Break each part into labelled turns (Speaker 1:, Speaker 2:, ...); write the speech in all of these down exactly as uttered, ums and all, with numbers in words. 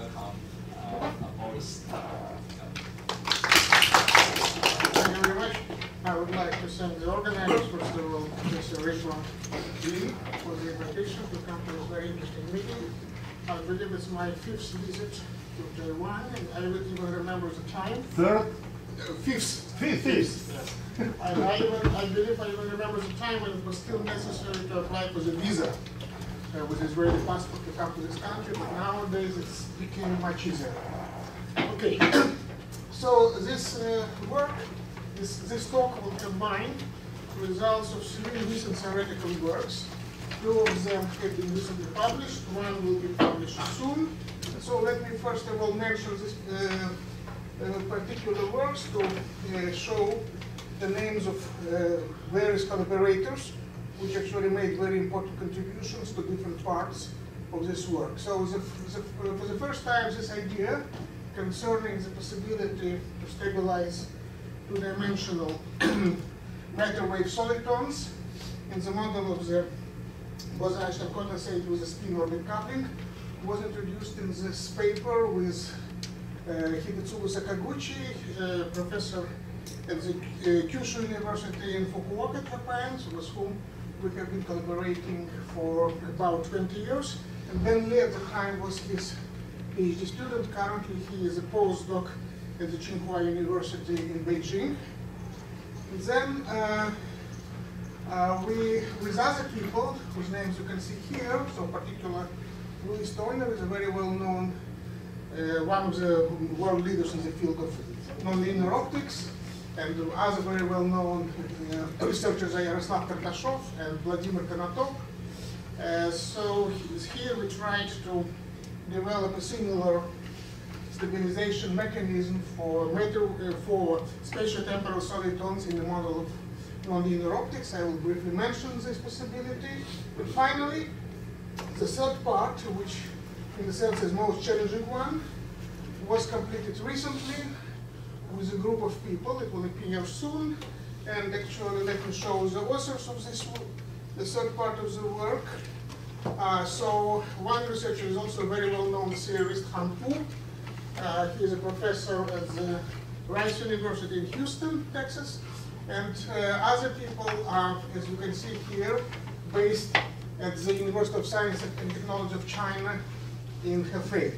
Speaker 1: welcome uh, Boris.
Speaker 2: Thank you very much. I would like to thank the organizers, first of all, Mister Ridwan Lee, for the invitation to come to this very interesting meeting. I believe it's my fifth visit to Taiwan, and I don't even remember the time.
Speaker 3: Third?
Speaker 2: Uh, fifth.
Speaker 3: Fifth.
Speaker 2: Fifth, yes. I, I, even, I believe I even remember the time when it was still necessary to apply for the visa uh, with Israeli passport to come to this country, but nowadays it's became much easier. Okay, so this uh, work, this, this talk will combine results of three recent theoretical works. Two of them have been recently published, one will be published soon. So let me first of all mention this uh, uh, particular works to uh, show the names of uh, various collaborators, which actually made very important contributions to different parts of this work. So the, the, for the first time, this idea concerning the possibility to stabilize two-dimensional matter wave solitons in the model of the Bose-Einstein condensate with a spin-orbit coupling was introduced in this paper with uh, Hidetsugu Sakaguchi, uh, professor at the uh, Kyushu University in Fukuoka, Japan, with whom we have been collaborating for about twenty years. And Ben Lee at the time was his PhD student. Currently, he is a postdoc at the Tsinghua University in Beijing. And then uh, uh, we, with other people, whose names you can see here, so particular Louis Stoiner is a very well-known, uh, one of the world leaders in the field of nonlinear optics, and other very well-known uh, researchers are Yaroslav Kartashov and Vladimir Konatov. Uh, so here we tried to develop a similar stabilization mechanism for matter, uh, for spatiotemporal solitons in the model of nonlinear optics. I will briefly mention this possibility. But finally, the third part, which in a sense is most challenging one, was completed recently with a group of people. It will appear soon. And actually, let me show the authors of this, the third part of the work. Uh, so one researcher is also a very well-known theorist, Han Pu. Uh, he is a professor at the Rice University in Houston, Texas. And uh, other people are, as you can see here, based at the University of Science and Technology of China in Hefei.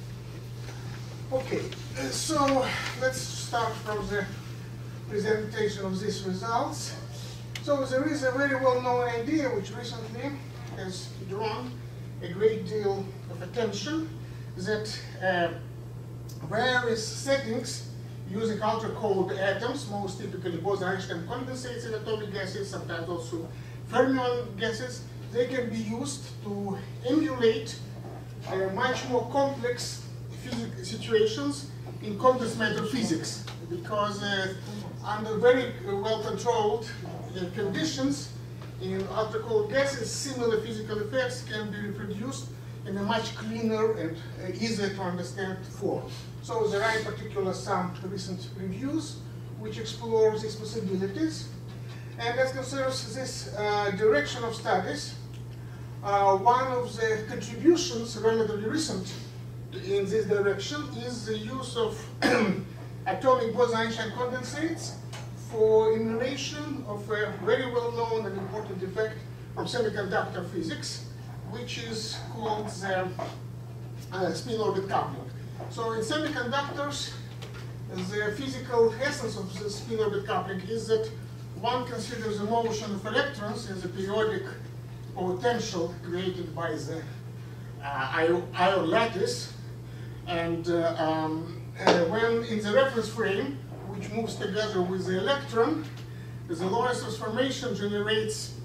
Speaker 2: Okay, so let's start from the presentation of these results. So there is a very well-known idea which recently has drawn a great deal of attention, that uh, various settings using ultra-cold atoms, most typically Bose-Einstein condensates in atomic gases, sometimes also fermion gases, they can be used to emulate uh, much more complex situations in condensed matter physics, because uh, under very well-controlled uh, conditions in ultra-cold gases, similar physical effects can be reproduced in a much cleaner and uh, easier to understand form. So there are in particular some recent reviews which explore these possibilities. And as concerns this uh, direction of studies, uh, one of the contributions, relatively recent in this direction, is the use of atomic Bose-Einstein condensates for emulation of a very well-known and important effect from semiconductor physics, which is called the uh, spin-orbit coupling. So in semiconductors, the physical essence of the spin-orbit coupling is that one considers the motion of electrons as a periodic potential created by the uh, ion lattice, and uh, um, uh, when in the reference frame, which moves together with the electron, the Lorentz transformation generates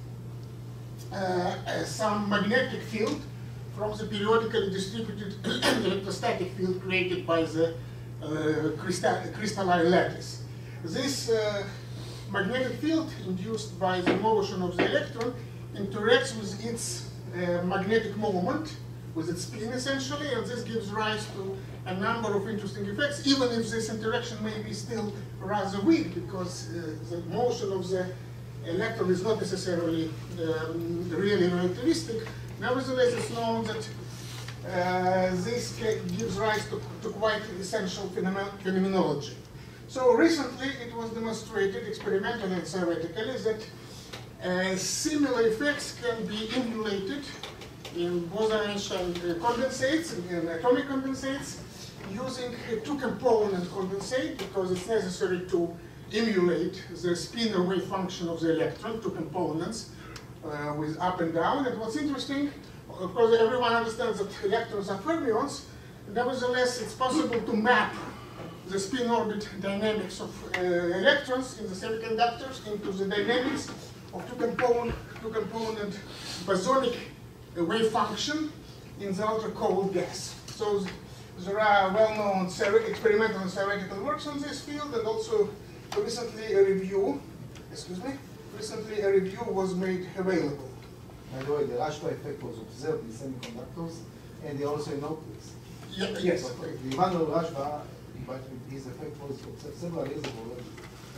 Speaker 2: uh, some magnetic field from the periodically distributed electrostatic field created by the uh, crystal crystalline lattice. This uh, magnetic field induced by the motion of the electron interacts with its uh, magnetic moment, with its spin essentially, and this gives rise to a number of interesting effects, even if this interaction may be still rather weak, because uh, the motion of the electron is not necessarily um, really relativistic. Nevertheless, it's known that uh, this gives rise to, to quite essential phenomen phenomenology. So recently it was demonstrated experimentally and theoretically that uh, similar effects can be emulated in Bose-Einstein condensates, in atomic condensates, using a two-component condensate because it's necessary to emulate the spin or wave function of the electron, two components uh, with up and down. And what's interesting, of course, everyone understands that electrons are fermions. Nevertheless, it's possible to map the spin orbit dynamics of uh, electrons in the semiconductors into the dynamics of two component, two component bosonic wave function in the ultra-cold gas. So there are well-known experimental and theoretical works on this field, and also recently a review, excuse me, recently a review was made available.
Speaker 3: By the way, the Rashba effect was observed in semiconductors and also in optics.
Speaker 2: Yeah, yes.
Speaker 3: So, the Emmanuel Rashba, his effect was observed several years ago already.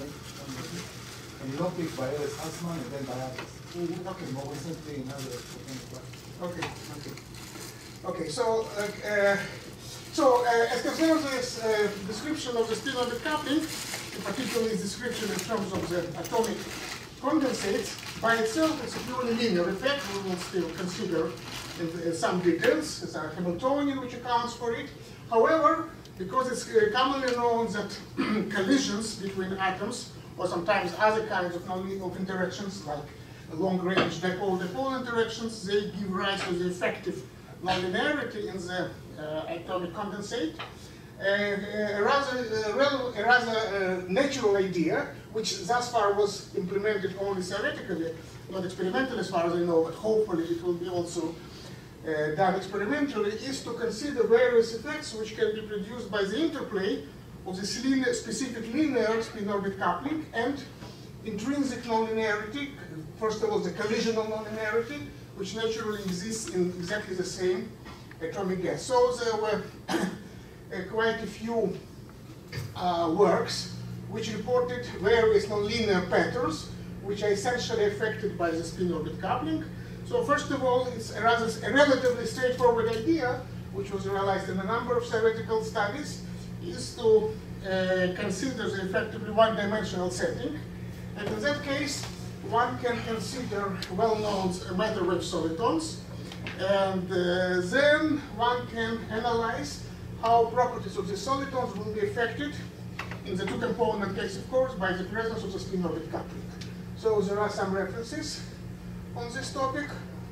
Speaker 3: And in optics by Ellis Hassman and then by others.
Speaker 2: Mm-hmm. Okay.
Speaker 3: More recently in other
Speaker 2: Okay, okay. Okay, so, uh, so uh, as concerns this uh, description of the spin orbit coupling, particularly description in terms of the atomic condensates, by itself it's a purely linear effect. We will still consider in, in some details. It's a Hamiltonian which accounts for it. However, because it's uh, commonly known that collisions between atoms, or sometimes other kinds of, of interactions, like long-range dipole-dipole interactions, they give rise to the effective nonlinearity in the uh, atomic condensate. Uh, a rather, uh, a rather uh, natural idea, which thus far was implemented only theoretically, not experimentally as far as I know, but hopefully it will be also uh, done experimentally, is to consider various effects which can be produced by the interplay of this linear, specific linear spin-orbit coupling and intrinsic nonlinearity. First of all, the collisional nonlinearity, which naturally exists in exactly the same atomic gas. So there were uh, quite a few uh, works which reported various nonlinear patterns, which are essentially affected by the spin-orbit coupling. So first of all, it's a, rather, a relatively straightforward idea, which was realized in a number of theoretical studies, is to uh, consider the effectively one-dimensional setting. And in that case, one can consider well-known matter wave solitons, and uh, then one can analyze how properties of the solitons will be affected in the two-component case, of course, by the presence of the spin-orbit coupling. So there are some references on this topic.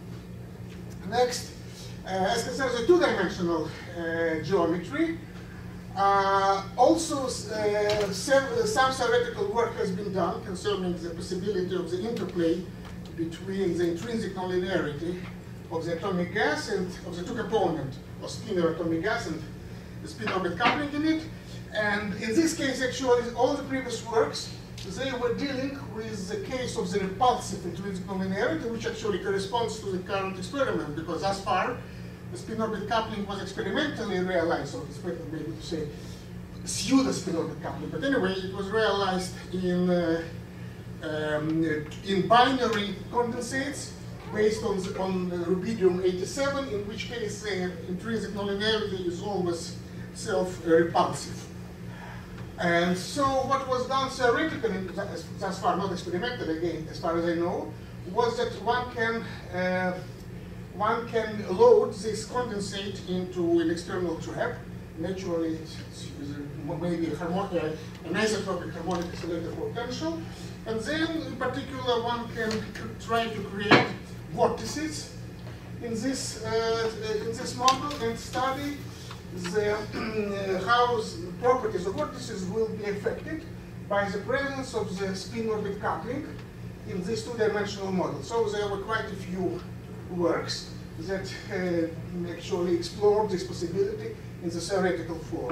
Speaker 2: Next, uh, as concerns the two-dimensional uh, geometry, Uh, also, uh, some theoretical work has been done concerning the possibility of the interplay between the intrinsic nonlinearity of the atomic gas and of the two-component of spinor atomic gas and the spin-orbit coupling in it. And in this case, actually, all the previous works, they were dealing with the case of the repulsive intrinsic nonlinearity, which actually corresponds to the current experiment, because thus far, the spin-orbit coupling was experimentally realized, so it's better maybe to say pseudo-spin-orbit coupling. But anyway, it was realized in, uh, um, in binary condensates based on, the, on rubidium eighty-seven, in which case the uh, intrinsic nonlinearity is always self-repulsive. And so what was done theoretically, thus far not experimentally again, as far as I know, was that one can uh, one can load this condensate into an external trap. Naturally, it's, it's maybe a harmonic, an isotropic harmonic oscillator potential. And then, in particular, one can try to create vortices in this, uh, in this model and study the, uh, how the properties of vortices will be affected by the presence of the spin-orbit coupling in this two-dimensional model. So there were quite a few works that uh, actually explored this possibility in the theoretical form.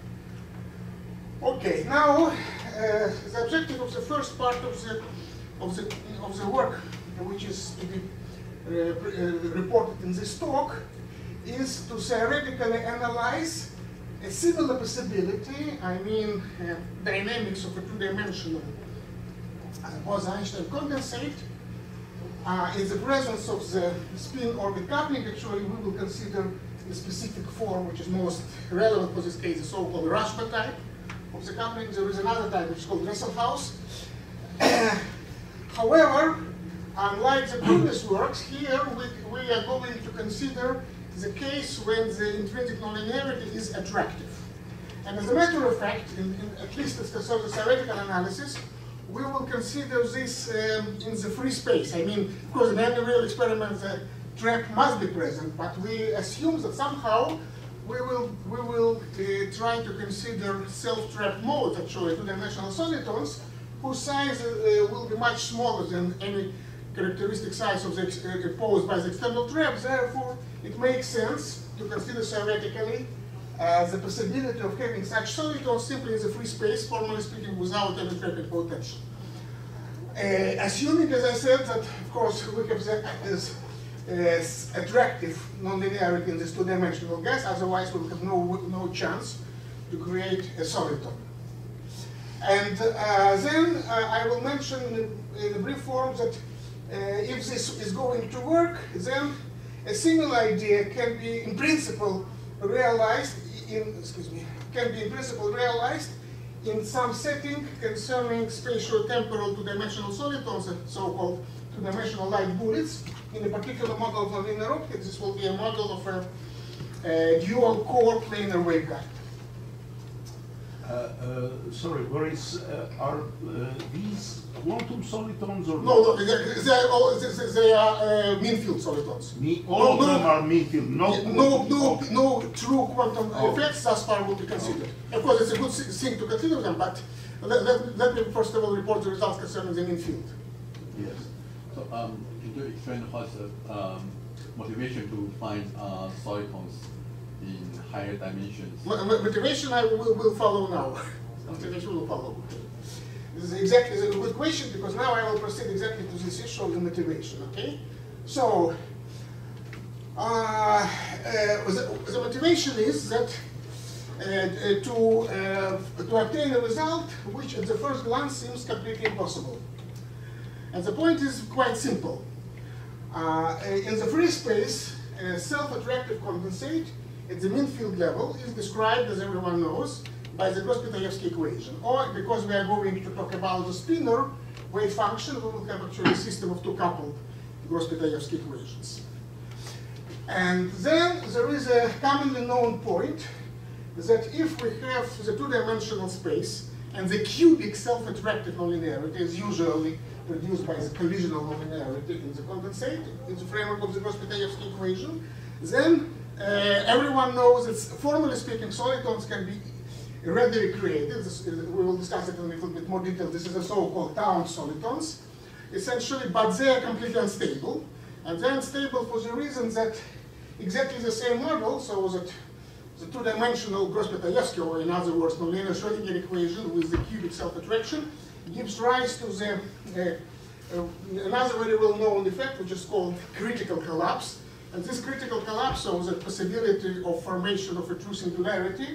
Speaker 2: Okay, now uh, the objective of the first part of the of the of the work, which is to be uh, uh, reported in this talk, is to theoretically analyze a similar possibility. I mean, uh, dynamics of a two-dimensional uh, Bose-Einstein condensate. Uh, in the presence of the spin-orbit coupling, actually, we will consider the specific form which is most relevant for this case, the so-called Rashba type of the coupling. There is another type which is called Dresselhaus. However, unlike the previous works, here we, we are going to consider the case when the intrinsic nonlinearity is attractive. And as a matter of fact, in, in, at least as concerns the theoretical analysis, we will consider this um, in the free space. I mean, of course, in any real experiment, the trap must be present, but we assume that somehow we will, we will uh, try to consider self-trap modes, actually, two-dimensional solitons, whose size uh, will be much smaller than any characteristic size of the uh, posed by the external trap. Therefore, it makes sense to consider theoretically uh, the possibility of having such solitons simply in the free space, formally speaking, without any trapping potential. Uh, assuming, as I said, that of course we have the, this uh, attractive nonlinearity in this two-dimensional gas, otherwise we'll have no, no chance to create a soliton. And uh, then uh, I will mention in, in a brief form that uh, if this is going to work, then a similar idea can be in principle realized in, excuse me, can be in principle realized in some setting concerning spatio-temporal two-dimensional solitons, so-called two-dimensional light bullets. In a particular model of nonlinear optics, this will be a model of a, a dual-core planar waveguide.
Speaker 4: Uh, uh, sorry, Boris, uh, are uh, these quantum solitons or
Speaker 2: no? No, they, they are, all, they, they are uh, mean field solitons.
Speaker 4: Me, all
Speaker 2: no,
Speaker 4: of them
Speaker 2: no,
Speaker 4: are mean field, no,
Speaker 2: no, no,
Speaker 4: okay.
Speaker 2: no true quantum
Speaker 4: Oh.
Speaker 2: effects thus far will be considered. Okay. Of course, it's a good thing to consider them, but let, let, let me first of all report the results concerning the mean field.
Speaker 4: Yes.
Speaker 1: So, um, can you explain what's the um, motivation to find uh, solitons in higher dimensions?
Speaker 2: Mo motivation I will, will follow now. Motivation will follow. This is exactly a good question, because now I will proceed exactly to this issue of the motivation. Okay, so uh, uh, the, the motivation is that uh, to uh, to obtain a result which at the first glance seems completely impossible. And the point is quite simple. Uh, in the free space, a self-attractive condensate at the mean field level is described, as everyone knows, by the Gross-Pitayevsky equation. Or, because we are going to talk about the spinor wave function, we will have actually a system of two coupled Gross-Pitayevsky equations. And then there is a commonly known point that if we have the two-dimensional space and the cubic self-attractive nonlinearity is usually produced by the collisional nonlinearity in the condensate, in the framework of the Gross-Pitayevsky equation, then uh, everyone knows that, formally speaking, solitons can be readily created. This, uh, we will discuss it in a little bit more detail. This is the so-called town solitons, essentially, but they are completely unstable. And they're unstable for the reason that exactly the same model, so that the two-dimensional Gross-Pitayevsky, or in other words, nonlinear Schrödinger equation with the cubic self-attraction, gives rise to the uh, uh, another very well-known effect, which is called critical collapse. And this critical collapse shows the possibility of formation of a true singularity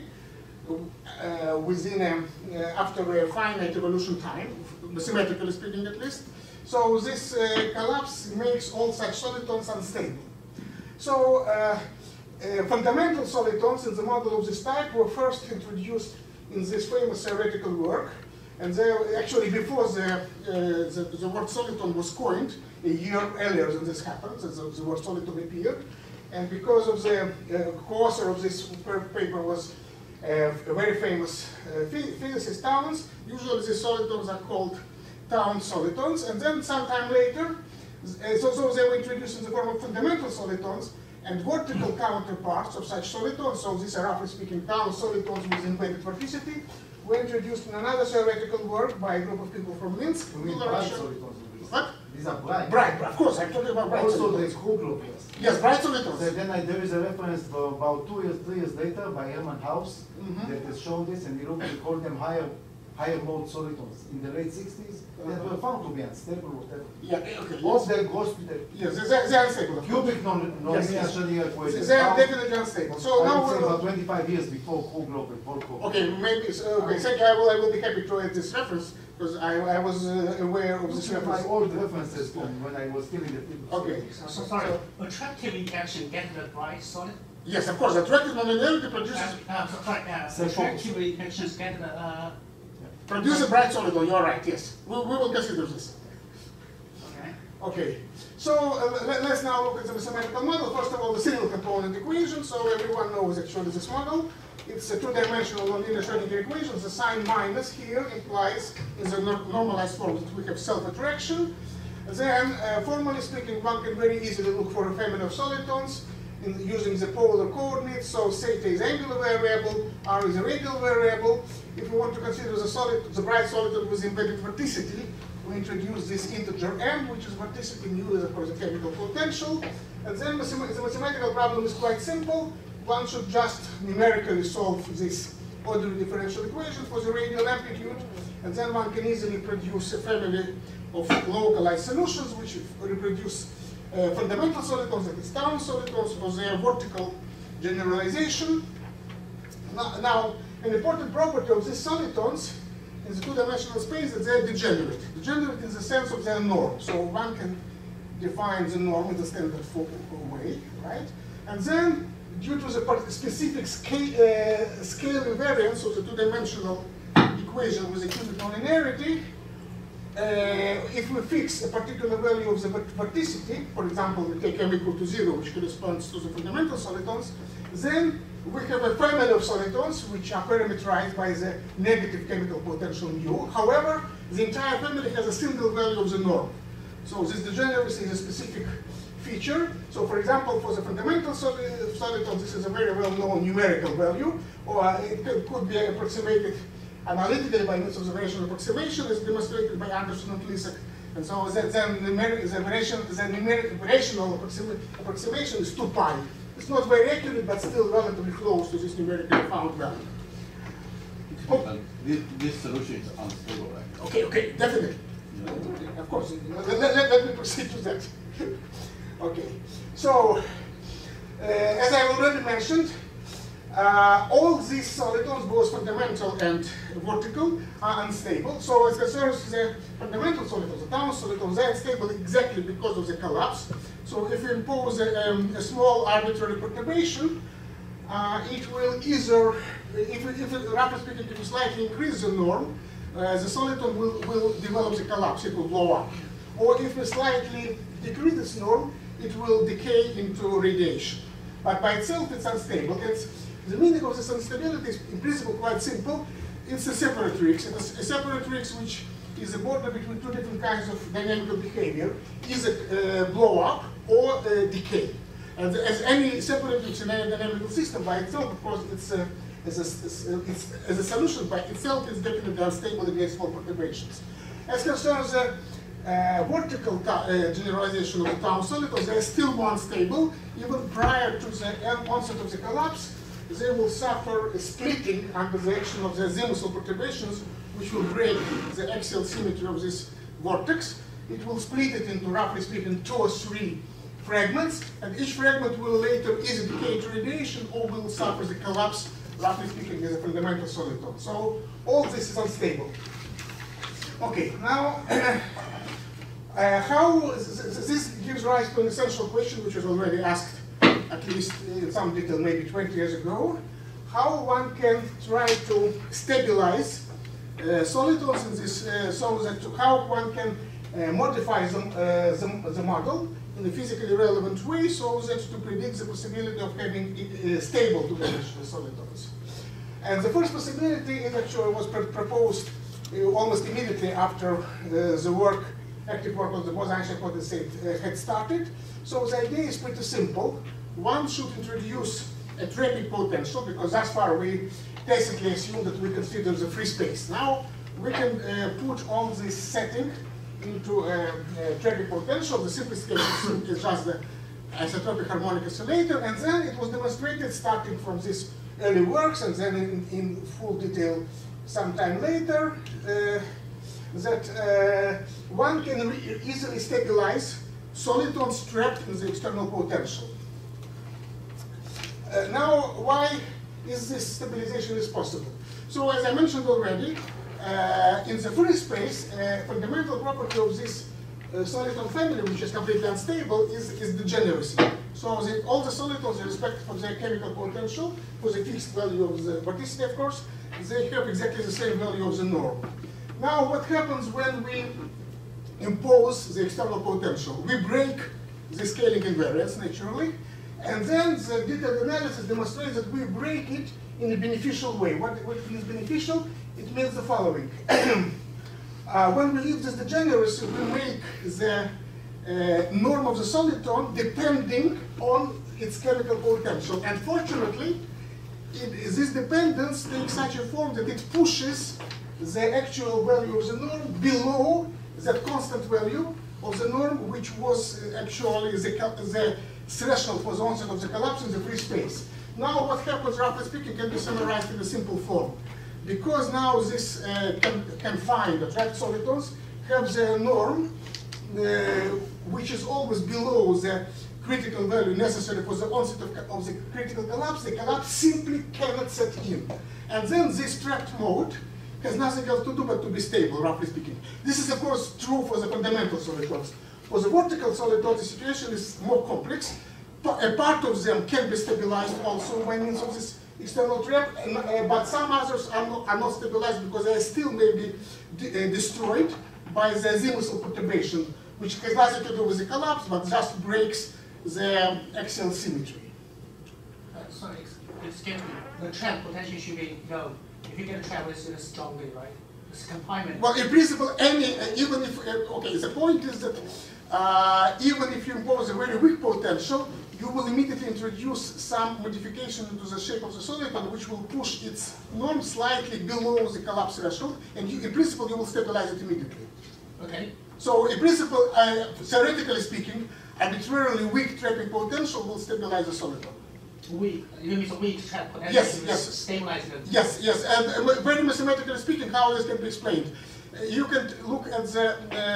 Speaker 2: uh, within a, uh, after a finite evolution time, symmetrically speaking at least. So this uh, collapse makes all such solitons unstable. So uh, uh, fundamental solitons in the model of this type were first introduced in this famous theoretical work. And they actually, before the, uh, the, the word soliton was coined, a year earlier than this happened, the, the word soliton appeared. And because of the uh, co-author of this paper was uh, a very famous uh, physicist, Towns, usually the solitons are called town solitons. And then sometime later, uh, so, so they were introduced in the form of fundamental solitons and vertical counterparts of such solitons. So these are, roughly speaking, town solitons with embedded vorticity, were introduced in another theoretical work by a group of people from Minsk.
Speaker 3: You mean bright solitons?
Speaker 2: What?
Speaker 3: These are bright.
Speaker 2: Bright, of course, I'm talking about bright
Speaker 3: Also,
Speaker 2: solitons.
Speaker 3: there's Q group, yes.
Speaker 2: Yes, bright solitons.
Speaker 3: So then I, there is a reference for about two years, three years later by Hermann Haus
Speaker 2: Mm-hmm.
Speaker 3: that has shown this, and he wrote, we call them higher, higher mode solitons. In the late sixties,
Speaker 2: Uh-huh.
Speaker 3: that were found to be unstable, whatever.
Speaker 2: Yeah, okay.
Speaker 3: All
Speaker 2: Yes,
Speaker 3: their hospital.
Speaker 2: yes they're, they're unstable.
Speaker 3: Cubic non
Speaker 2: Yes,
Speaker 3: nonlinear
Speaker 2: yes.
Speaker 3: Schrödinger equation.
Speaker 2: They're
Speaker 3: found,
Speaker 2: definitely unstable. So
Speaker 3: I
Speaker 2: now
Speaker 3: would say
Speaker 2: we're
Speaker 3: about twenty-five years before Q-Globe and Volkov.
Speaker 2: okay. Maybe so. Okay, thank you. I will. I will be happy to add this reference because I, I was uh, aware of this
Speaker 3: These are my
Speaker 2: reference.
Speaker 3: old references from when I was still in the field.
Speaker 2: Okay.
Speaker 5: So, so sorry, attractive interaction get the bright solid?
Speaker 2: Yes, of course, attractive nonlinearity produces
Speaker 5: Uh, uh, so- sorry, uh,
Speaker 3: So
Speaker 5: attractive reactions get uh,
Speaker 2: produce a bright solid. You're right. Yes, we, we will consider this.
Speaker 5: okay.
Speaker 2: Okay, so uh, let, let's now look at the mathematical model. First of all, the single component equation. So everyone knows actually this model. It's a two-dimensional nonlinear Schrodinger equation. The sign minus here implies in the nor normalized form that we have self-attraction. Then, uh, formally speaking, one can very easily look for a family of solitons in, using the polar coordinates. So theta is angular variable, r is a radial variable. If we want to consider the solid, the bright soliton with embedded vorticity, we introduce this integer m, which is vorticity. Mu is of course the chemical potential. And then the mathematical problem is quite simple. One should just numerically solve this ordinary differential equation for the radial amplitude, and then one can easily produce a family of localized solutions which reproduce uh, fundamental solitons, that is town solitons, for their vertical generalization. Now, now, an important property of these solitons in the two-dimensional space is that they're degenerate. Degenerate in the sense of their norm. So one can define the norm in the standard way, right? And then, due to the specific scale, uh, scale invariance of the two-dimensional equation with a cubic nonlinearity, uh, if we fix a particular value of the vorticity, for example, we take m equal to zero, which corresponds to the fundamental solitons, then we have a family of solitons which are parameterized by the negative chemical potential mu. However, the entire family has a single value of the norm. So this degeneracy is a specific feature. So for example, for the fundamental solitons, this is a very well-known numerical value, or it could, could be approximated analytically by means of the variation approximation, as demonstrated by Anderson and Lisek. And so then the, numeric, the, variation, the numeric variational approxima, approximation is two pi. It's not very accurate, but still relatively close to this numerically found value.
Speaker 1: Oh. This, this solution is unstable, right?
Speaker 2: Okay, okay, definitely. Yeah. Of course. Let, let, let me proceed to that. Okay, so uh, as I already mentioned, uh, all these solitons, both fundamental and vertical, are unstable. So as concerns the fundamental solitons, the town solitons, they are unstable exactly because of the collapse. So if we impose a, um, a small arbitrary perturbation, uh, it will either, if, we, if we, roughly speaking, if we slightly increase the norm, uh, the soliton will, will develop the collapse, it will blow up. Or if we slightly decrease this norm, it will decay into radiation. But by itself, it's unstable. It's, the meaning of this instability is, in principle, quite simple. It's a separatrix. It's a separatrix which is a border between two different kinds of dynamical behavior, either uh, blow up or uh, decay. And as any separatrix in any dynamical system by itself, of course, it's a, as, a, it's, as a solution by itself, it's definitely unstable against small perturbations. As concerns the uh, vertical uh, generalization of the town solitons, they are still more unstable. Even prior to the onset of the collapse, they will suffer a splitting under the action of the azimuthal perturbations, which will break the axial symmetry of this vortex. It will split it into, roughly speaking, two or three fragments, and each fragment will later either decay to radiation or will suffer the collapse, roughly speaking, as a fundamental soliton. So all this is unstable. Okay, now, uh, how this gives rise to an essential question which was already asked, at least in some detail, maybe twenty years ago. How one can try to stabilize uh, solitons in this, uh, so that to, how one can uh, modify them, uh, the, the model in a physically relevant way, so that to predict the possibility of having uh, stable two-dimensional solitons. And the first possibility is actually was pr proposed uh, almost immediately after uh, the work, active work on the Bose-Einstein hypothesis uh, had started. So the idea is pretty simple. One should introduce a trapping potential, because thus far we tacitly assume that we consider the free space. Now we can uh, put all this setting into a, a trapping potential. The simplest case is just the isotropic harmonic oscillator, and then it was demonstrated starting from these early works and then in, in full detail sometime later uh, that uh, one can easily stabilize solitons trapped in the external potential. Uh, now, why is this stabilization is possible? So, as I mentioned already, uh, in the free space, a uh, fundamental property of this uh, soliton family, which is completely unstable, is, is degeneracy. So the, all the solitons, respect of their chemical potential, for the fixed value of the vorticity, of course, they have exactly the same value of the norm. Now, what happens when we impose the external potential? We break the scaling invariance, naturally, and then the detailed analysis demonstrates that we break it in a beneficial way. What, what means beneficial? It means the following. uh, when we leave this degeneracy, we make the uh, norm of the soliton depending on its chemical potential. And fortunately, it, this dependence takes such a form that it pushes the actual value of the norm below that constant value of the norm, which was actually the, the threshold for the onset of the collapse in the free space. Now what happens, roughly speaking, can be summarized in a simple form. Because now this uh, con confined or trapped solitons have the norm, uh, which is always below the critical value necessary for the onset of, of the critical collapse, the collapse simply cannot set in. And then this trapped mode has nothing else to do but to be stable, roughly speaking. This is, of course, true for the fundamental solitons. For the vertical solitons, the situation is more complex. A part of them can be stabilized also by means of this external trap, and, uh, but some others are not, are not stabilized because they still may be de uh, destroyed by the azimuthal perturbation, which has nothing to do with the collapse, but just breaks the axial symmetry.
Speaker 5: Uh, sorry, excuse me. The trap potential should be low. If you get a trap, it's in a strong way, right? It's confinement.
Speaker 2: Well, in principle, any, uh, even if, uh, okay, the point is that uh, even if you impose a very weak potential, you will immediately introduce some modification into the shape of the soliton, which will push its norm slightly below the collapse threshold, and you, in principle, you will stabilize it immediately.
Speaker 5: Okay.
Speaker 2: So, in principle, uh, theoretically speaking, arbitrarily weak trapping potential will stabilize the soliton.
Speaker 5: Weak, you mean a weak trap potential
Speaker 2: Yes,
Speaker 5: to
Speaker 2: yes.
Speaker 5: stabilize it?
Speaker 2: Yes, yes, and uh, very mathematically speaking, how this can be explained. Uh, you can look at the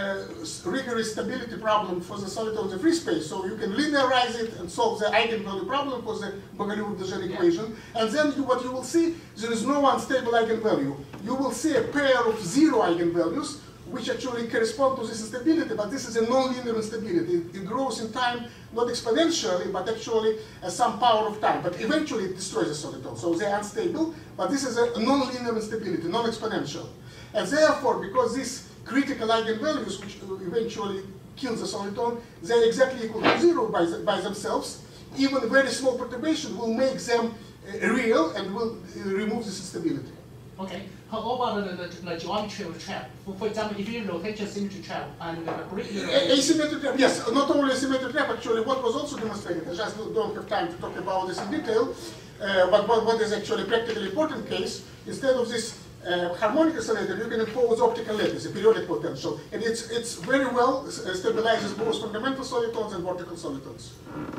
Speaker 2: uh, rigorous stability problem for the soliton of the free space, so you can linearize it and solve the eigenvalue problem for the Bogoliubov-Degen
Speaker 5: Yeah.
Speaker 2: equation, and then you, what you will see, there is no unstable eigenvalue. You will see a pair of zero eigenvalues, which actually correspond to this instability, but this is a non-linear instability. It, it grows in time, not exponentially, but actually as some power of time. But eventually it destroys the soliton. So they're unstable, but this is a non-linear instability, non-exponential. And therefore, because these critical eigenvalues, which eventually kill the soliton, they're exactly equal to zero by, the, by themselves, even very small perturbation will make them uh, real and will uh, remove this instability.
Speaker 5: Okay. How about the, the, the geometry of the trap? For, for example, if you rotate your symmetry trap and uh, break your
Speaker 2: A asymmetric trap, yes, not only asymmetric trap, actually what was also demonstrated, I just don't have time to talk about this in detail, uh, but what, what is actually a practically important case, instead of this uh, harmonic oscillator, you can impose optical lattice, a periodic potential, and it's, it's very well uh, stabilizes both fundamental solitons and vertical solitons.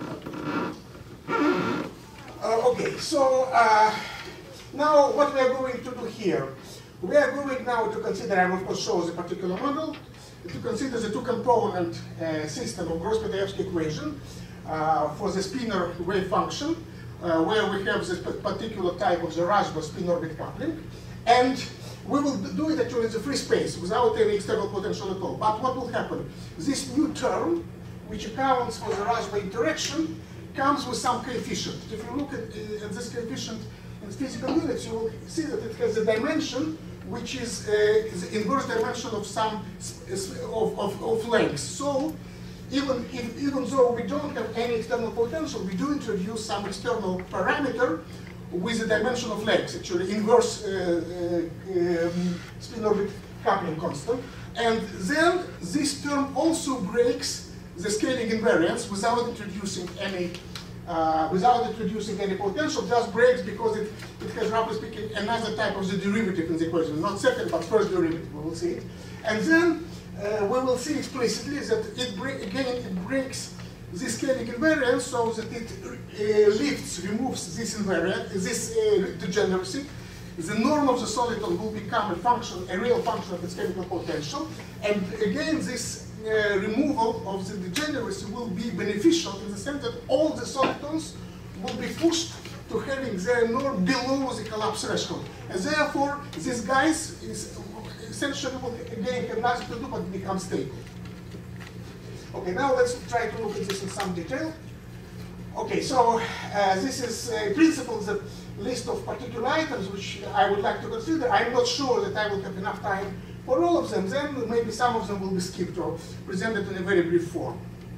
Speaker 2: Uh, okay, so uh, now what we are going to do here, we are going now to consider, I will of course show the particular model, to consider the two-component uh, system of Gross-Mendeleevsky equation uh, for the spinor wave function, uh, where we have this particular type of the Rashba spin-orbit coupling, and we will do it actually in the free space without any external potential at all. But what will happen? This new term, which accounts for the Rashba interaction, comes with some coefficient. If you look at, uh, at this coefficient in physical units, you will see that it has a dimension which is uh, the inverse dimension of some of, of, of length. So even if, even though we don't have any external potential, we do introduce some external parameter with a dimension of length, actually inverse uh, uh, um, spin-orbit coupling constant. And then this term also breaks the scaling invariance without introducing any Uh, without introducing any potential, just breaks because it, it has, roughly speaking, another type of the derivative in the equation, not second, but first derivative, we will see it. And then uh, we will see explicitly that it, again, it breaks this scaling invariance so that it uh, lifts, removes this invariance, this uh, degeneracy. The norm of the soliton will become a function, a real function of its chemical potential. And again, this Uh, removal of the degeneracy will be beneficial in the sense that all the solitons will be pushed to having their norm below the collapse threshold. And therefore, these guys is essentially will again have nothing to do but become stable. Okay, now let's try to look at this in some detail. Okay, so uh, this is uh, in principle the list of particular items which I would like to consider. I'm not sure that I will have enough time for all of them. Then maybe some of them will be skipped or presented in a very brief form.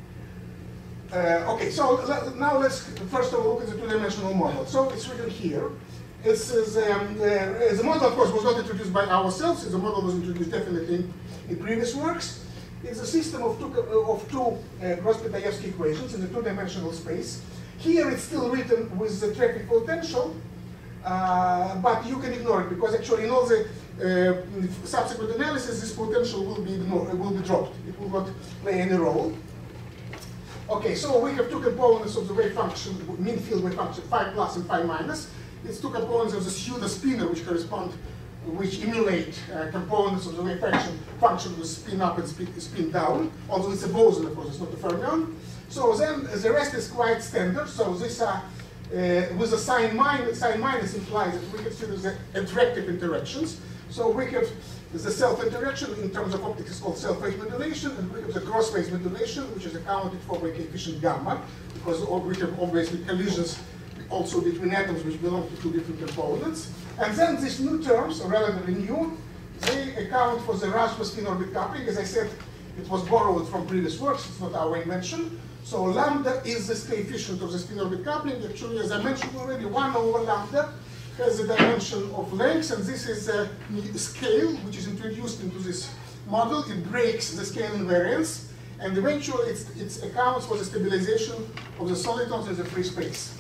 Speaker 2: Uh, okay, so now let's first of all look at the two-dimensional model. So it's written here. It's, it's, um, uh, the model, of course, was not introduced by ourselves. The model was introduced definitely in, in previous works. It's a system of two, of two uh, Gross-Pitayevsky equations in the two-dimensional space. Here it's still written with the traffic potential, uh, but you can ignore it because actually in all the uh, subsequent analysis, this potential will be ignored, will be dropped. It will not play any role. Okay, so we have two components of the wave function, mean field wave function, phi plus and phi minus. It's two components of the pseudo spinor, which correspond, which emulate uh, components of the wave function, function with spin up and spin, spin down. Although it's a boson, of course, it's not a fermion. So then the rest is quite standard. So this are uh, with a sign minus, sign minus implies that we consider the attractive interactions. So we have the self-interaction in terms of optics is called self-phase modulation, and we have the cross-phase modulation, which is accounted for by coefficient gamma, because we have obviously collisions also between atoms which belong to two different components. And then these new terms, or relatively new, they account for the Rashba spin-orbit coupling. As I said, it was borrowed from previous works, it's not our invention. So lambda is this coefficient of the spin-orbit coupling. Actually, as I mentioned already, one over lambda has a dimension of length, and this is a scale which is introduced into this model. It breaks the scale invariance, and eventually it's, it accounts for the stabilization of the solitons in the free space.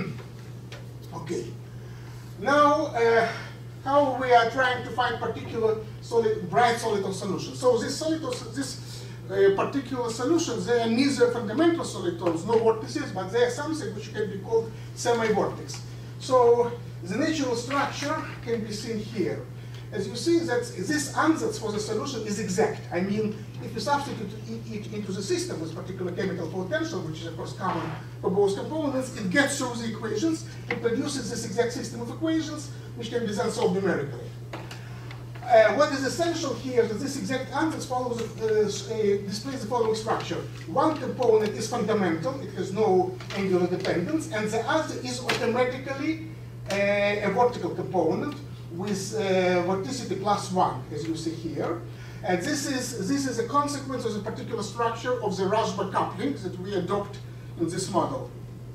Speaker 2: Okay. Now, uh, how we are trying to find particular solid, bright soliton solutions. So this solitons, this uh, particular solutions, they are neither fundamental solitons, no vortices, but they are something which can be called semi-vortex. So the natural structure can be seen here. As you see, that this ansatz for the solution is exact. I mean, if you substitute it into the system with particular chemical potential, which is of course common for both components, it gets through the equations and produces this exact system of equations, which can be then solved numerically. Uh, what is essential here is that this exact ansatz follows, uh, uh, displays the following structure. One component is fundamental, it has no angular dependence, and the other is automatically uh, a vertical component with uh, vorticity plus one, as you see here. And this is, this is a consequence of the particular structure of the Rashba coupling that we adopt in this model.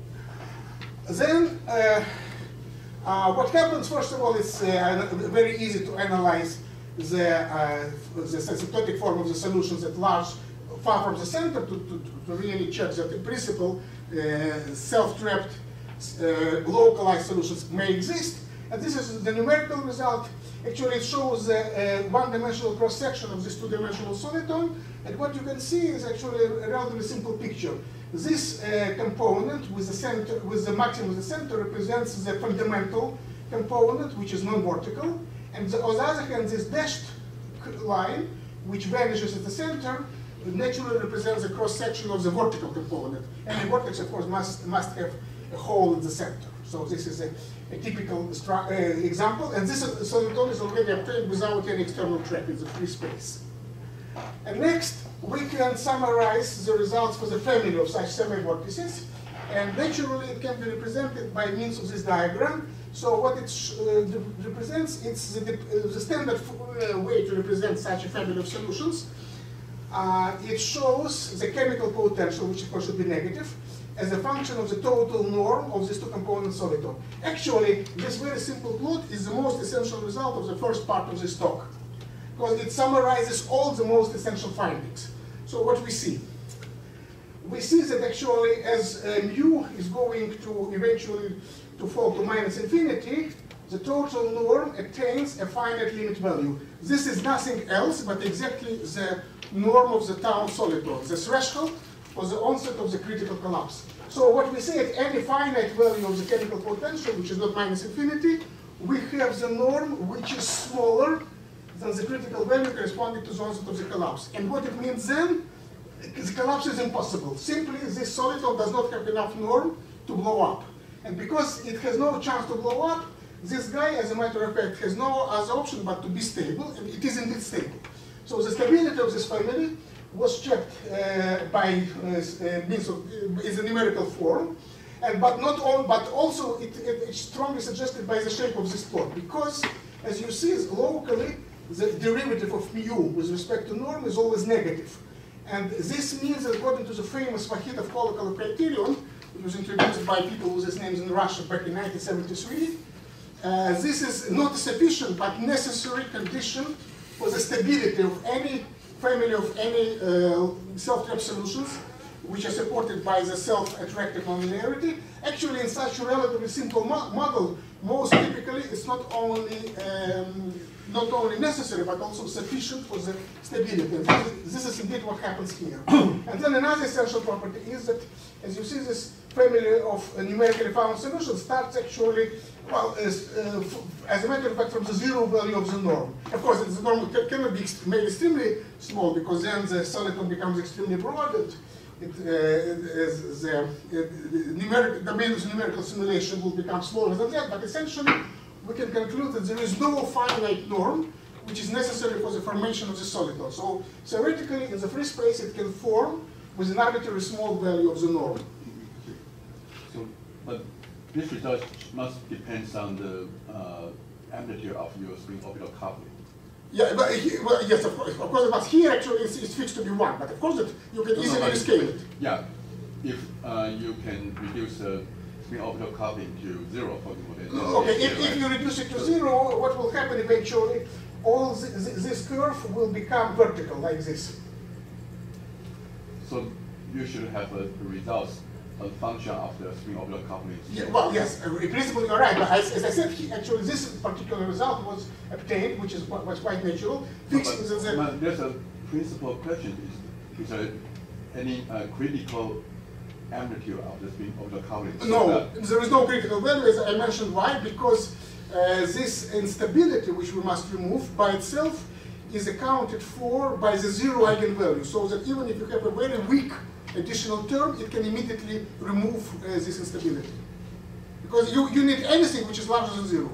Speaker 2: Then, uh, uh, what happens, first of all, is uh, very easy to analyze the, uh, the asymptotic form of the solutions at large, far from the center, to, to, to really check that in principle, uh, self-trapped uh, localized solutions may exist. And this is the numerical result. Actually, it shows a, a one-dimensional cross-section of this two-dimensional soliton. And what you can see is actually a relatively simple picture. This uh, component with the center, with the maximum of the center, represents the fundamental component, which is non-vertical. And the, on the other hand, this dashed line, which vanishes at the center, naturally represents the cross-section of the vertical component. And the vortex, of course, must, must have a hole in the center. So this is a, a typical uh, example. And this soliton is already obtained without any external trap in the free space. And next, we can summarize the results for the family of such semi-vortices. And naturally, it can be represented by means of this diagram. So what it uh, represents, it's the, uh, the standard uh, way to represent such a family of solutions. Uh, it shows the chemical potential, which of course should be negative, as a function of the total norm of this two-component soliton. Actually, this very simple plot is the most essential result of the first part of this talk, because it summarizes all the most essential findings. So what we see? We see that actually as uh, mu is going to eventually to fall to minus infinity, the total norm attains a finite limit value. This is nothing else but exactly the norm of the town soliton, the threshold for the onset of the critical collapse. So what we see at any finite value of the chemical potential, which is not minus infinity, we have the norm which is smaller than the critical value corresponding to the onset of the collapse. And what it means then, the collapse is impossible. Simply, this soliton does not have enough norm to blow up. And because it has no chance to blow up, this guy, as a matter of fact, has no other option but to be stable, and it is indeed stable. So the stability of this family was checked uh, by uh, means of uh, is a numerical form, And but not all, but also it, it, it's strongly suggested by the shape of this plot, because as you see, locally the derivative of mu with respect to norm is always negative. And this means that according to the famous Vahidov-Kolokov criterion, which was introduced by people with these names in Russia back in nineteen seventy-three, uh, this is not a sufficient but necessary condition for the stability of any family of any uh, self-trap solutions which are supported by the self-attractive nonlinearity. Actually, in such a relatively simple mo model, most typically it's not only um, not only necessary but also sufficient for the stability. And this, is, this is indeed what happens here. And then another essential property is that, as you see, this family of uh, numerically found solutions starts actually, well, as, uh, as a matter of fact, from the zero value of the norm. Of course, the norm cannot be made extremely small because then the soliton becomes extremely broad. And it, uh, as the, uh, the numerical, the domain of numerical simulation will become smaller than that. But essentially, we can conclude that there is no finite norm which is necessary for the formation of the soliton. So theoretically, in the free space, it can form with an arbitrary small value of the norm.
Speaker 1: So, but this result must depend on the uh, amplitude of your spin orbital coupling.
Speaker 2: Yeah, but he, well, yes, of course, of course, but here actually it's, it's fixed to be one. But of course, that you can
Speaker 1: No,
Speaker 2: easily
Speaker 1: no, but-
Speaker 2: rescale it.
Speaker 1: Yeah, if uh, you can reduce the spin orbital coupling to zero, for example, then
Speaker 2: Okay,
Speaker 1: it's
Speaker 2: if,
Speaker 1: zero,
Speaker 2: if you
Speaker 1: right?
Speaker 2: reduce it to zero, what will happen eventually? All th th this curve will become vertical like this.
Speaker 1: So you should have a result, a function of the spin orbital coupling.
Speaker 2: Yeah, well, yes, uh, in principle you're right, but as, as I said, he, actually this particular result was obtained, which is qu- was quite natural. Fixed
Speaker 1: But,
Speaker 2: the, the,
Speaker 1: but there's a principal question: Is, is there any uh, critical amplitude of the spin orbital coupling? So
Speaker 2: no,
Speaker 1: that-
Speaker 2: there is no critical value, as I mentioned. Why? Because uh, this instability, which we must remove by itself, is accounted for by the zero eigenvalue. So that even if you have a very weak additional term, it can immediately remove uh, this instability. Because you, you need anything which is larger than zero.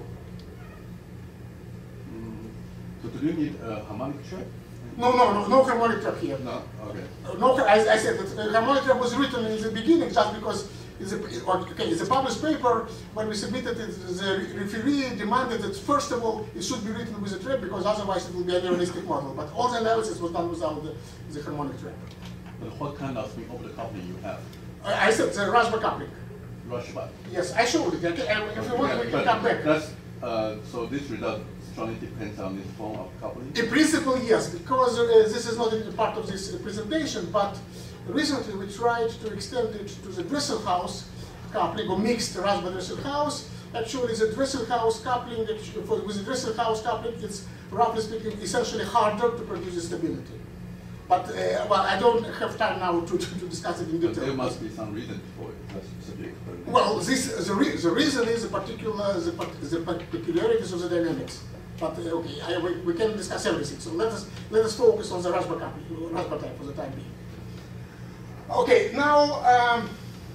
Speaker 1: Mm, so do you need a harmonic trap?
Speaker 2: No, no, no, no harmonic trap here.
Speaker 1: No. Okay.
Speaker 2: Uh, No, I, I said that uh, harmonic trap was written in the beginning just because it's a, it- okay, it's a published paper. When we submitted it, the referee demanded that first of all it should be written with a trap because otherwise it will be a realistic model. But all the analysis was done without the, the harmonic trap.
Speaker 1: But what kind of spin orbital coupling you have?
Speaker 2: I, I said the Rashba coupling.
Speaker 1: Rushback.
Speaker 2: Yes, I showed it. Okay, and if you want,
Speaker 1: Yeah,
Speaker 2: we can
Speaker 1: but
Speaker 2: come back.
Speaker 1: That's, uh, so this result strongly depends on this form of coupling?
Speaker 2: In principle, yes, because uh, this is not a part of this uh, presentation, but recently we tried to extend it to the Dresselhaus coupling, or mixed Rashba-Dresselhaus. Actually, the Dresselhaus coupling, actually, for, with the Dresselhaus coupling, it's, roughly speaking, essentially harder to produce stability. But, uh, well, I don't have time now to, to, to discuss it in
Speaker 1: But
Speaker 2: detail.
Speaker 1: there must be some reason for it, that's subject. for-
Speaker 2: Well, this, the, re the reason is the particular, the, part- the peculiarities of the dynamics. But uh, okay, I, we, we can discuss everything. So let us let us focus on the Rashba coupling, Rashba type for the time being. Okay, now um,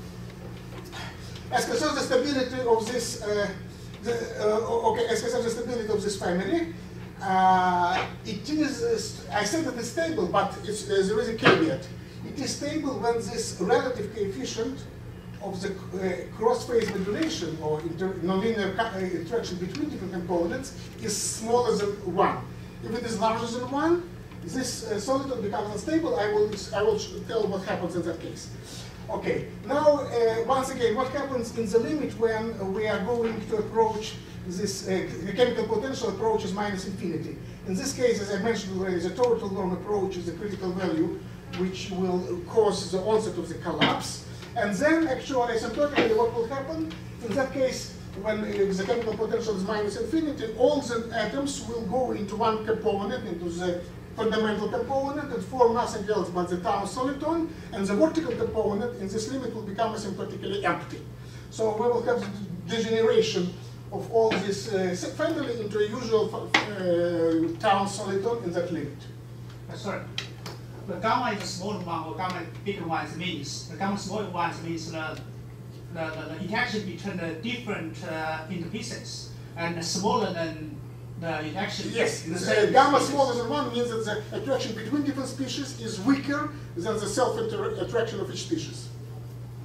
Speaker 2: as concerns the stability of this, uh, the, uh, okay, as concerns the stability of this family, uh, it is. Uh, I said that it's stable, but it's, uh, there is a caveat. It is stable when this relative coefficient of the uh, cross-phase modulation or inter nonlinear uh, interaction between different components is smaller than one. If it is larger than one, this uh, soliton becomes unstable. I will I will tell what happens in that case. Okay. Now, uh, once again, what happens in the limit when we are going to approach this? Uh, the chemical potential approaches minus infinity. In this case, as I mentioned already, the total norm approaches the critical value, which will cause the onset of the collapse. And then, actually, asymptotically, what will happen? In that case, when uh, the chemical potential is minus infinity, all the atoms will go into one component, into the fundamental component, and form nothing else but the tau soliton, and the vertical component in this limit will become asymptotically empty. So we will have the degeneration of all this uh, family into a usual uh, tau soliton in that limit.
Speaker 5: Uh, sorry. The gamma is a small one or gamma bigger one means the gamma small one means the the, the, the interaction between the different uh, interpieces and smaller than the interaction.
Speaker 2: Yes,
Speaker 5: in the
Speaker 2: the
Speaker 5: same
Speaker 2: gamma
Speaker 5: species.
Speaker 2: smaller than one means that the attraction between different species is weaker than the self-attraction of each species.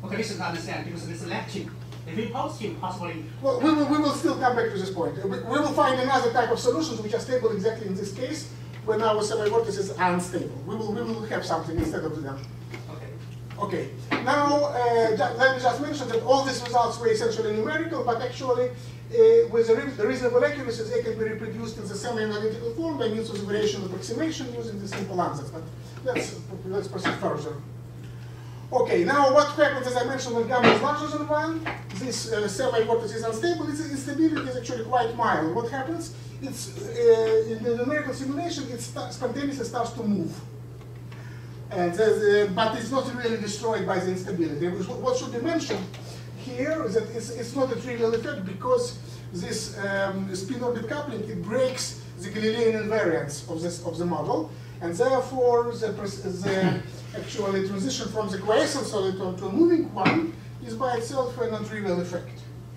Speaker 5: Okay, this is not understand because it's electric. If it's positive, possibly.
Speaker 2: Well, we will, we will still come back to this point. We, we will find another type of solutions which are stable exactly in this case when our semi-vortices are unstable. We will, we will have something instead of them.
Speaker 5: Okay.
Speaker 2: Okay. Now, uh, let me just mention that all these results were essentially numerical, but actually, uh, with a re the reasonable accuracy, they can be reproduced in the semi-analytical form by means of the variation approximation using the simple answers. But let's, let's proceed further. Okay, now what happens, as I mentioned, when gamma is larger than one, this uh, semi-vortex is unstable, its instability is actually quite mild. What happens? It's, uh, in the numerical simulation, it st spontaneously starts to move. And uh, but it's not really destroyed by the instability. What should be mentioned here is that it's, it's not a trivial effect because this um, spin-orbit coupling, it breaks the Galilean invariance of, this, of the model, and therefore the, the actually transition from the quiescent soliton to a moving one is by itself a non-trivial effect.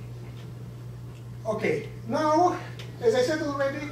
Speaker 2: Okay, now, as I said already,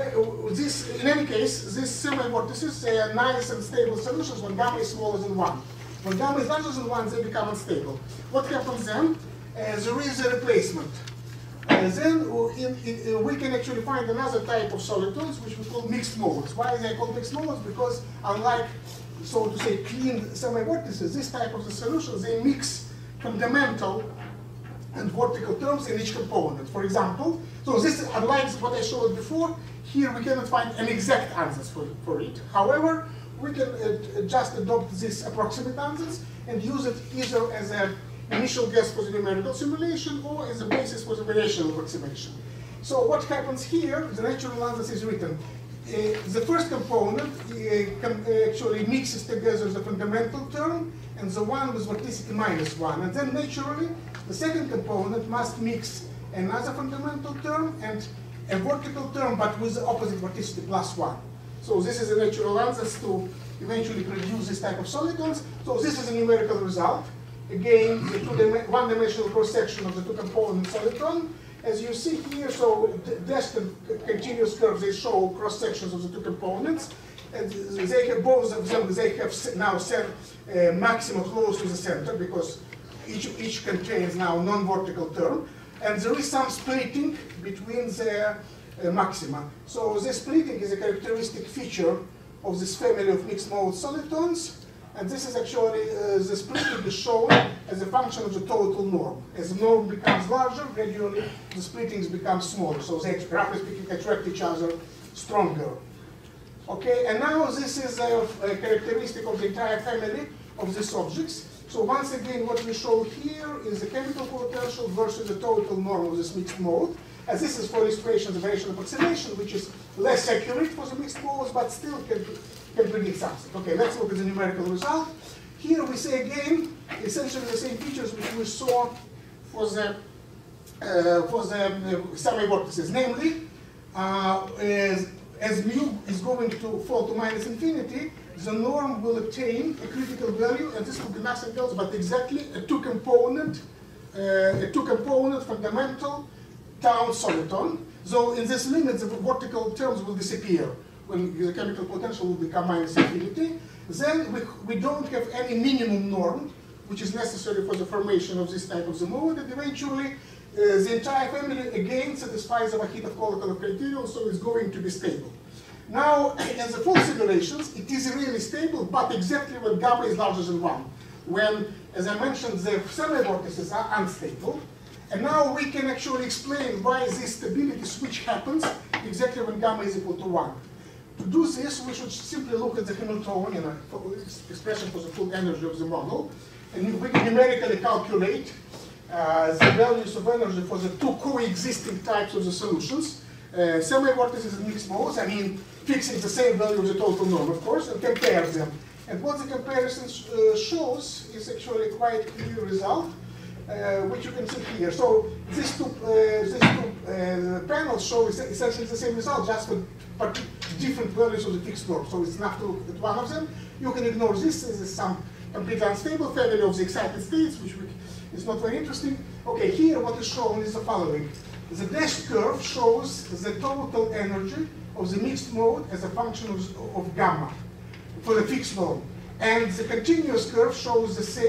Speaker 2: this, in any case, these semi-vortices, they are nice and stable solutions when gamma is smaller than one. When gamma is larger than one, they become unstable. What happens then? Uh, there is a replacement. Uh, then in, in, uh, we can actually find another type of solitons, which we call mixed modes. Why are they called mixed modes? Because unlike, so to say, clean semi-vortices, this type of the solutions, they mix fundamental and vertical terms in each component. For example, so this is unlike what I showed before. Here we cannot find an exact answers for, for it. However, we can uh, just adopt these approximate answers and use it either as an initial guess for the numerical simulation or as a basis for the variational approximation. So what happens here, the natural answer is written. Uh, the first component uh, can, uh, actually mixes together the fundamental term and the one with vorticity minus one. And then naturally, the second component must mix another fundamental term and a vertical term, but with the opposite vorticity plus one. So this is a natural answer to eventually produce this type of solitons. So this is a numerical result. Again, the two one-dimensional cross-section of the two-component soliton. As you see here, so dashed continuous curves, they show cross-sections of the two components. And they have both of them, they have now set uh, maxima close to the center because each, each contains now non-vertical term. And there is some splitting between the uh, maxima. So this splitting is a characteristic feature of this family of mixed mode solitons. And this is actually, uh, the splitting is shown as a function of the total norm. As the norm becomes larger, gradually the splittings become smaller. So they, roughly speaking, attract each other stronger. Okay, and now this is a, a characteristic of the entire family of these objects. So once again, what we show here is the chemical potential versus the total norm of this mixed mode. And this is for illustration the variation approximation, which is less accurate for the mixed modes, but still can, can predict something. Okay, let's look at the numerical result. Here we say again, essentially the same features which we saw for the, uh, for the uh, semi-vortices. Namely, uh, as, as mu is going to fall to minus infinity, the norm will attain a critical value, and this will be nothing else but exactly a two-component, uh, a two-component fundamental town soliton. So in this limit, the vertical terms will disappear when the chemical potential will become minus infinity. Then we, we don't have any minimum norm, which is necessary for the formation of this type of the mode, and eventually uh, the entire family again satisfies the Vakhitov-Kolokov criterion, so it's going to be stable. Now, in the full simulations, it is really stable, but exactly when gamma is larger than one. When, as I mentioned, the semi-vortices are unstable. And now we can actually explain why this stability switch happens exactly when gamma is equal to one. To do this, we should simply look at the Hamiltonian expression for the full energy of the model. And we can numerically calculate uh, the values of energy for the two coexisting types of the solutions. Uh, semi-vortices and mixed modes, I mean, fixing the same value of the total norm, of course, and compare them. And what the comparison uh, shows is actually a quite clear result, uh, which you can see here. So these two, uh, these two uh, panels show essentially the same result, just with different values of the fixed norm. So it's enough to look at one of them. You can ignore this. This is some completely unstable family of the excited states, which we, is not very interesting. Okay, here what is shown is the following. The dashed curve shows the total energy of the mixed mode as a function of, of gamma for the fixed norm. And the continuous curve shows the same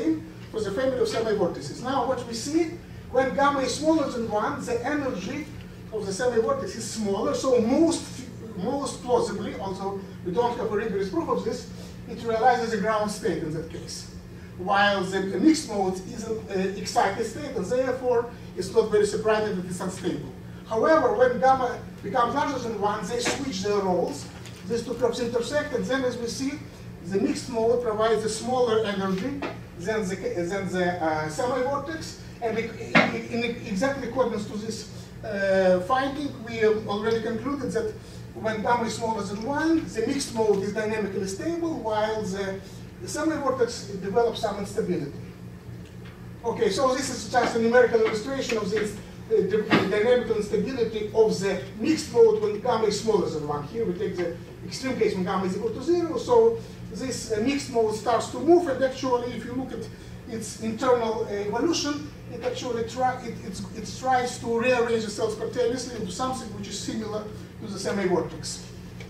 Speaker 2: for the family of semi-vortices. Now what we see, when gamma is smaller than one, the energy of the semi-vortex is smaller, so most, most plausibly, although we don't have a rigorous proof of this, it realizes a ground state in that case. While the mixed mode is an uh, excited state, and therefore it's not very surprising that it's unstable. However, when gamma becomes larger than one, they switch their roles. These two curves intersect, and then as we see, the mixed mode provides a smaller energy than the, than the uh, semi-vortex, and in, in exactly accordance to this uh, finding, we have already concluded that when gamma is smaller than one, the mixed mode is dynamically stable, while the, the semi-vortex develops some instability. Okay, so this is just a numerical illustration of this uh, the dynamical instability of the mixed mode when gamma is smaller than one. Here we take the extreme case when gamma is equal to zero, so this uh, mixed mode starts to move, and actually, if you look at its internal uh, evolution, it actually try, it, it, it tries to rearrange itself spontaneously into something which is similar to the semi-vortex.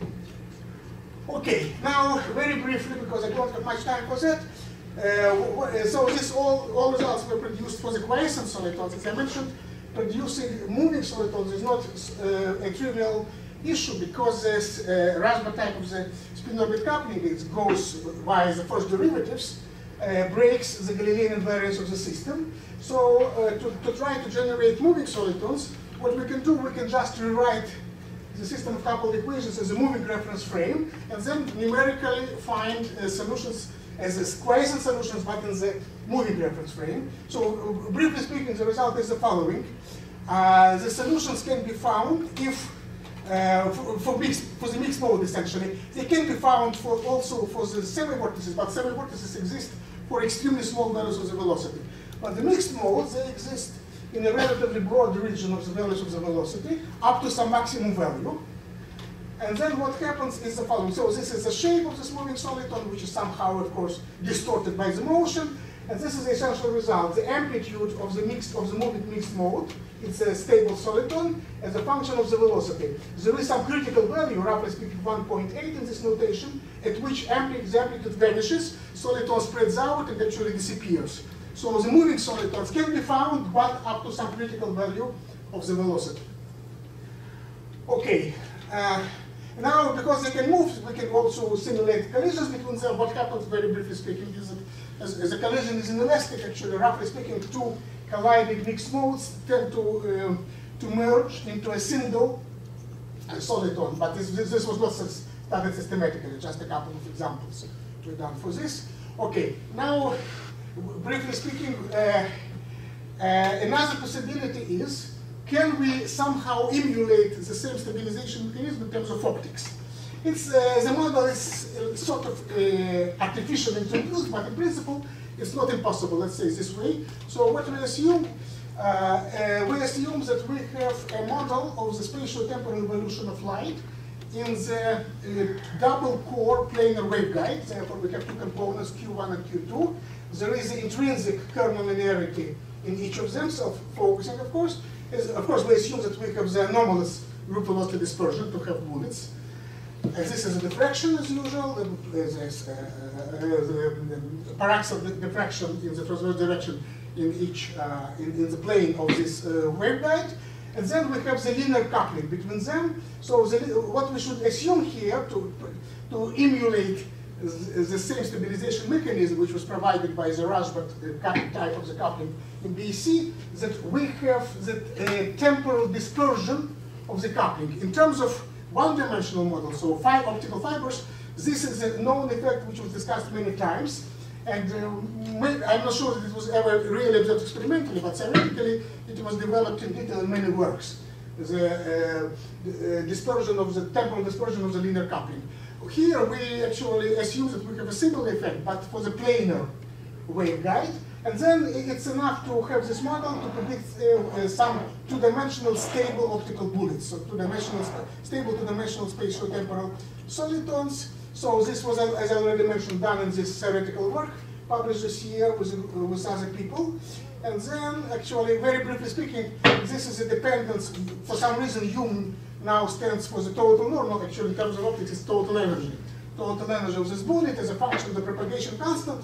Speaker 2: Okay, now very briefly, because I don't have much time for that, uh, so this all, all results were produced for the quiescent solitons. As I mentioned, producing moving solitons is not uh, a trivial issue, because this uh, Rasbach type of the spin-orbit coupling, it goes via the first derivatives, uh, breaks the Galilean invariance of the system. So uh, to, to try to generate moving solitons, what we can do, we can just rewrite the system of coupled equations as a moving reference frame, and then numerically find uh, solutions as quiescent solutions, but in the moving reference frame. So uh, briefly speaking, the result is the following. Uh, the solutions can be found if Uh, for, for, mixed, for the mixed mode, essentially. They can be found for also for the semi-vortices, but semi-vortices exist for extremely small values of the velocity. But the mixed modes, they exist in a relatively broad region of the values of the velocity, up to some maximum value. And then what happens is the following. So this is the shape of this moving soliton, which is somehow, of course, distorted by the motion. And this is the essential result. The amplitude of the mixed of the moving mixed mode, it's a stable soliton as a function of the velocity. There is some critical value, roughly speaking one point eight in this notation, at which ampli the amplitude vanishes, soliton spreads out and actually disappears. So the moving solitons can be found, but up to some critical value of the velocity. Okay. Uh, now, because they can move, we can also simulate collisions between them. What happens, very briefly speaking, is that as, as a collision is inelastic, actually, roughly speaking, two colliding mixed modes tend to, uh, to merge into a single uh, soliton. But this, this, this was not studied systematically, just a couple of examples we've done for this. Okay, now, briefly speaking, uh, uh, another possibility is, can we somehow emulate the same stabilization mechanism in terms of optics? It's, uh, the model is uh, sort of uh, artificially introduced, but in principle, it's not impossible, let's say this way. So what we assume, uh, uh, we assume that we have a model of the spatial-temporal evolution of light in the uh, double core planar waveguide. Therefore, we have two components, Q one and Q two. There is the intrinsic kernel linearity in each of them, self-focusing, of course. Is, of course, we assume that we have the anomalous group velocity dispersion to have bullets. And this is a diffraction as usual. There's a uh, uh, paraxial diffraction in the transverse direction in each uh, in, in the plane of this uh, waveguide. And then we have the linear coupling between them. So the, what we should assume here to to emulate the same stabilization mechanism which was provided by the Rasbach type of the coupling in B C, that we have the uh, temporal dispersion of the coupling. In terms of one-dimensional model, so five optical fibers, this is a known effect which was discussed many times. And uh, I'm not sure that it was ever really observed experimentally, but theoretically it was developed in detail in many works. The, uh, the uh, dispersion of the temporal dispersion of the linear coupling. Here we actually assume that we have a similar effect, but for the planar waveguide. And then it's enough to have this model to predict uh, uh, some two-dimensional stable optical bullets, so two-dimensional stable two-dimensional spatial-temporal solitons. So this was, as I already mentioned, done in this theoretical work, published this year with, uh, with other people. And then, actually, very briefly speaking, this is a dependence. For some reason, U now stands for the total normal. Actually, in terms of optics, it's total energy. Total energy of this bullet as a function of the propagation constant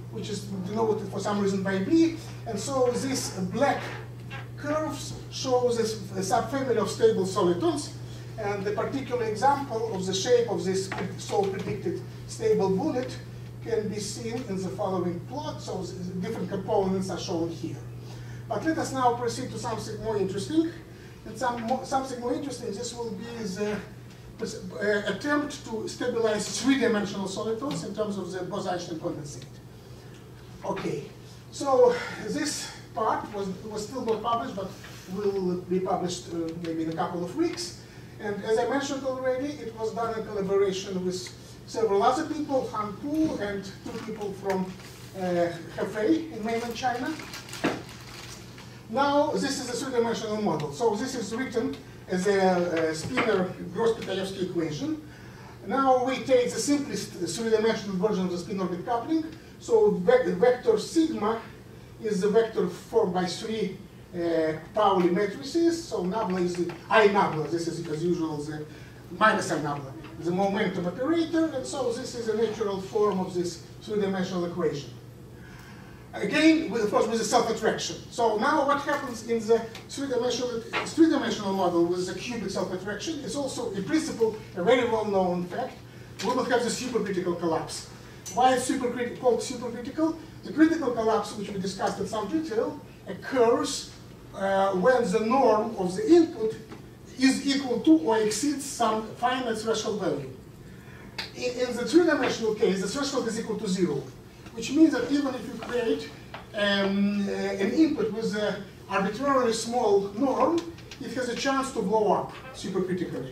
Speaker 2: which is denoted for some reason by B. And so this black curves shows this a subfamily of stable solitons. And the particular example of the shape of this so predicted stable bullet can be seen in the following plot. So the different components are shown here. But let us now proceed to something more interesting. And some more, something more interesting, this will be the uh, attempt to stabilize three-dimensional solitons in terms of the Bose-Einstein condensate. Okay, so this part was, was still not published, but will be published uh, maybe in a couple of weeks. And as I mentioned already, it was done in collaboration with several other people, Han Pu and two people from uh, Hefei in mainland China. Now, this is a three-dimensional model. So this is written as a, a spinor Gross-Pitayevsky equation. Now we take the simplest three-dimensional version of the spin-orbit coupling. So ve vector sigma is the vector formed by three uh, Pauli matrices. So nabla is the I nabla. This is as usual the minus I nabla, the momentum operator. And so this is a natural form of this three-dimensional equation. Again, with, of course, with the self-attraction. So now what happens in the three-dimensional three-dimensional model with the cubic self-attraction is also, in principle, a very well-known fact. We will have the supercritical collapse. Why is supercritical called supercritical? The critical collapse, which we discussed in some detail, occurs uh, when the norm of the input is equal to or exceeds some finite threshold value. In, in the three-dimensional case, the threshold is equal to zero. Which means that even if you create um, uh, an input with an arbitrarily small norm, it has a chance to blow up supercritically.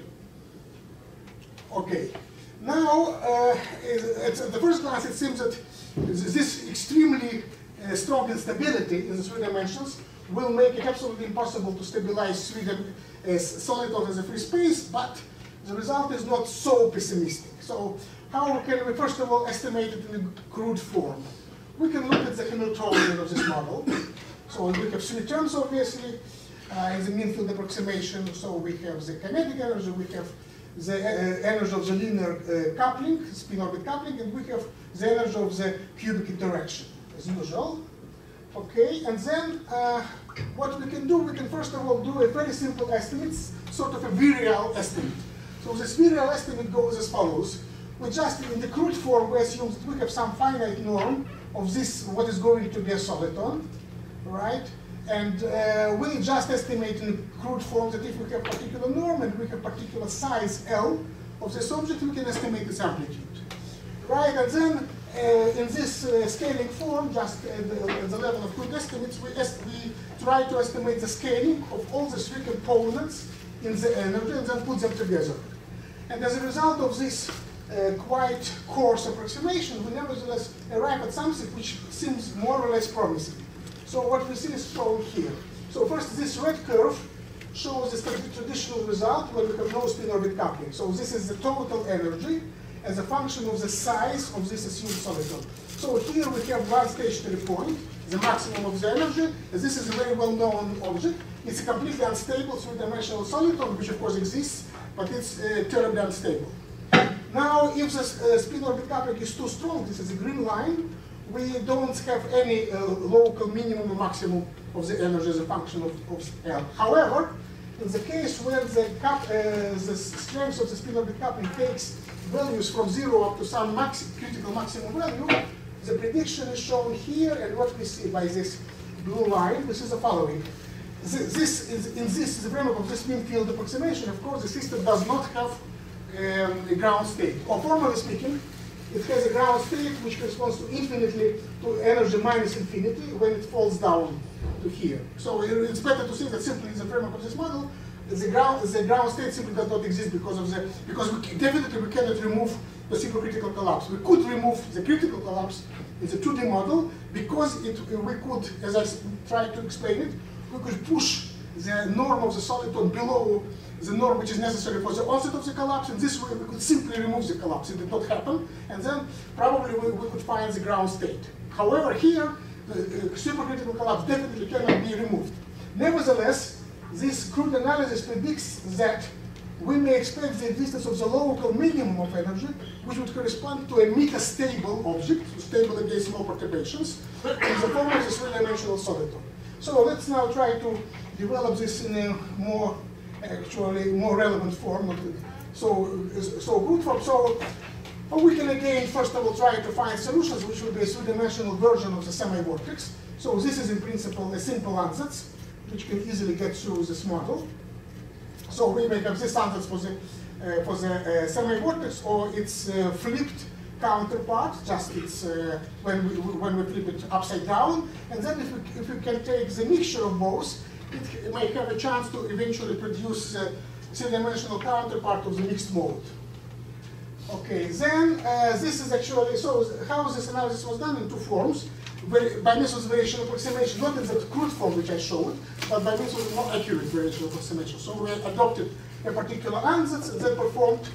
Speaker 2: Okay. Now, uh, at the first glance, it seems that this extremely uh, strong instability in the three dimensions will make it absolutely impossible to stabilize three uh, solitons as a free space, but the result is not so pessimistic. So, how can we, first of all, estimate it in a crude form? We can look at the Hamiltonian of this model. So we have three terms, obviously, uh, in the mean field approximation. So we have the kinetic energy, we have the uh, energy of the linear uh, coupling, spin-orbit coupling, and we have the energy of the cubic interaction, as usual. Okay, and then uh, what we can do, we can first of all do a very simple estimate, sort of a virial estimate. So this virial estimate goes as follows. We just, in the crude form, we assume that we have some finite norm of this, what is going to be a soliton, right? And uh, we just estimate in crude form that if we have particular norm and we have particular size L of this object, we can estimate its amplitude, right? And then uh, in this uh, scaling form, just at the, at the level of crude estimates, we, est we try to estimate the scaling of all the three components in the energy and then put them together. And as a result of this Uh, quite coarse approximation, we nevertheless arrive at something which seems more or less promising. So what we see is shown here. So first, this red curve shows the traditional result where we have no spin-orbit coupling. So this is the total energy as a function of the size of this assumed soliton. So here we have one stationary point, the maximum of the energy. As this is a very well-known object. It's a completely unstable three-dimensional soliton, which of course exists, but it's uh, terribly unstable. Now, if the uh, spin-orbit coupling is too strong, this is a green line, we don't have any uh, local minimum or maximum of the energy as a function of, of L. However, in the case where the, cap, uh, the strength of the spin-orbit coupling takes values from zero up to some max critical maximum value, the prediction is shown here, and what we see by this blue line, this is the following. This, this is, in this, the framework of this mean field approximation, of course, the system does not have Um, a ground state. Or formally speaking, it has a ground state which corresponds to infinitely, to energy minus infinity when it falls down to here. So it's better to see that simply in the framework of this model, the ground, the ground state simply does not exist because of the, because we, definitely we cannot remove the supercritical collapse. We could remove the critical collapse in the two D model because it, we could, as I tried to explain it, we could push the norm of the soliton below the norm which is necessary for the onset of the collapse, and this way we could simply remove the collapse. It did not happen, and then probably we, we could find the ground state. However, here, the uh, supercritical collapse definitely cannot be removed. Nevertheless, this crude analysis predicts that we may expect the existence of the local minimum of energy, which would correspond to a metastable object, stable against small perturbations, in the form of this three-dimensional soliton. So let's now try to develop this in a more, actually, more relevant form. So, so good form. So we can again, first of all, try to find solutions which will be a three-dimensional version of the semi-vortex. So this is in principle a simple ansatz, which can easily get through this model. So we may have this ansatz for the, uh, for the uh, semi-vortex or its uh, flipped counterpart, just it's uh, when, we, when we flip it upside down. And then if we, if we can take the mixture of both, it may have a chance to eventually produce a three-dimensional counterpart of the mixed mode. Okay, then uh, this is actually, so how this analysis was done in two forms. Very, by means of variation approximation, not in that crude form which I showed, but by means of more accurate variation approximation. So we adopted a particular ansatz and then performed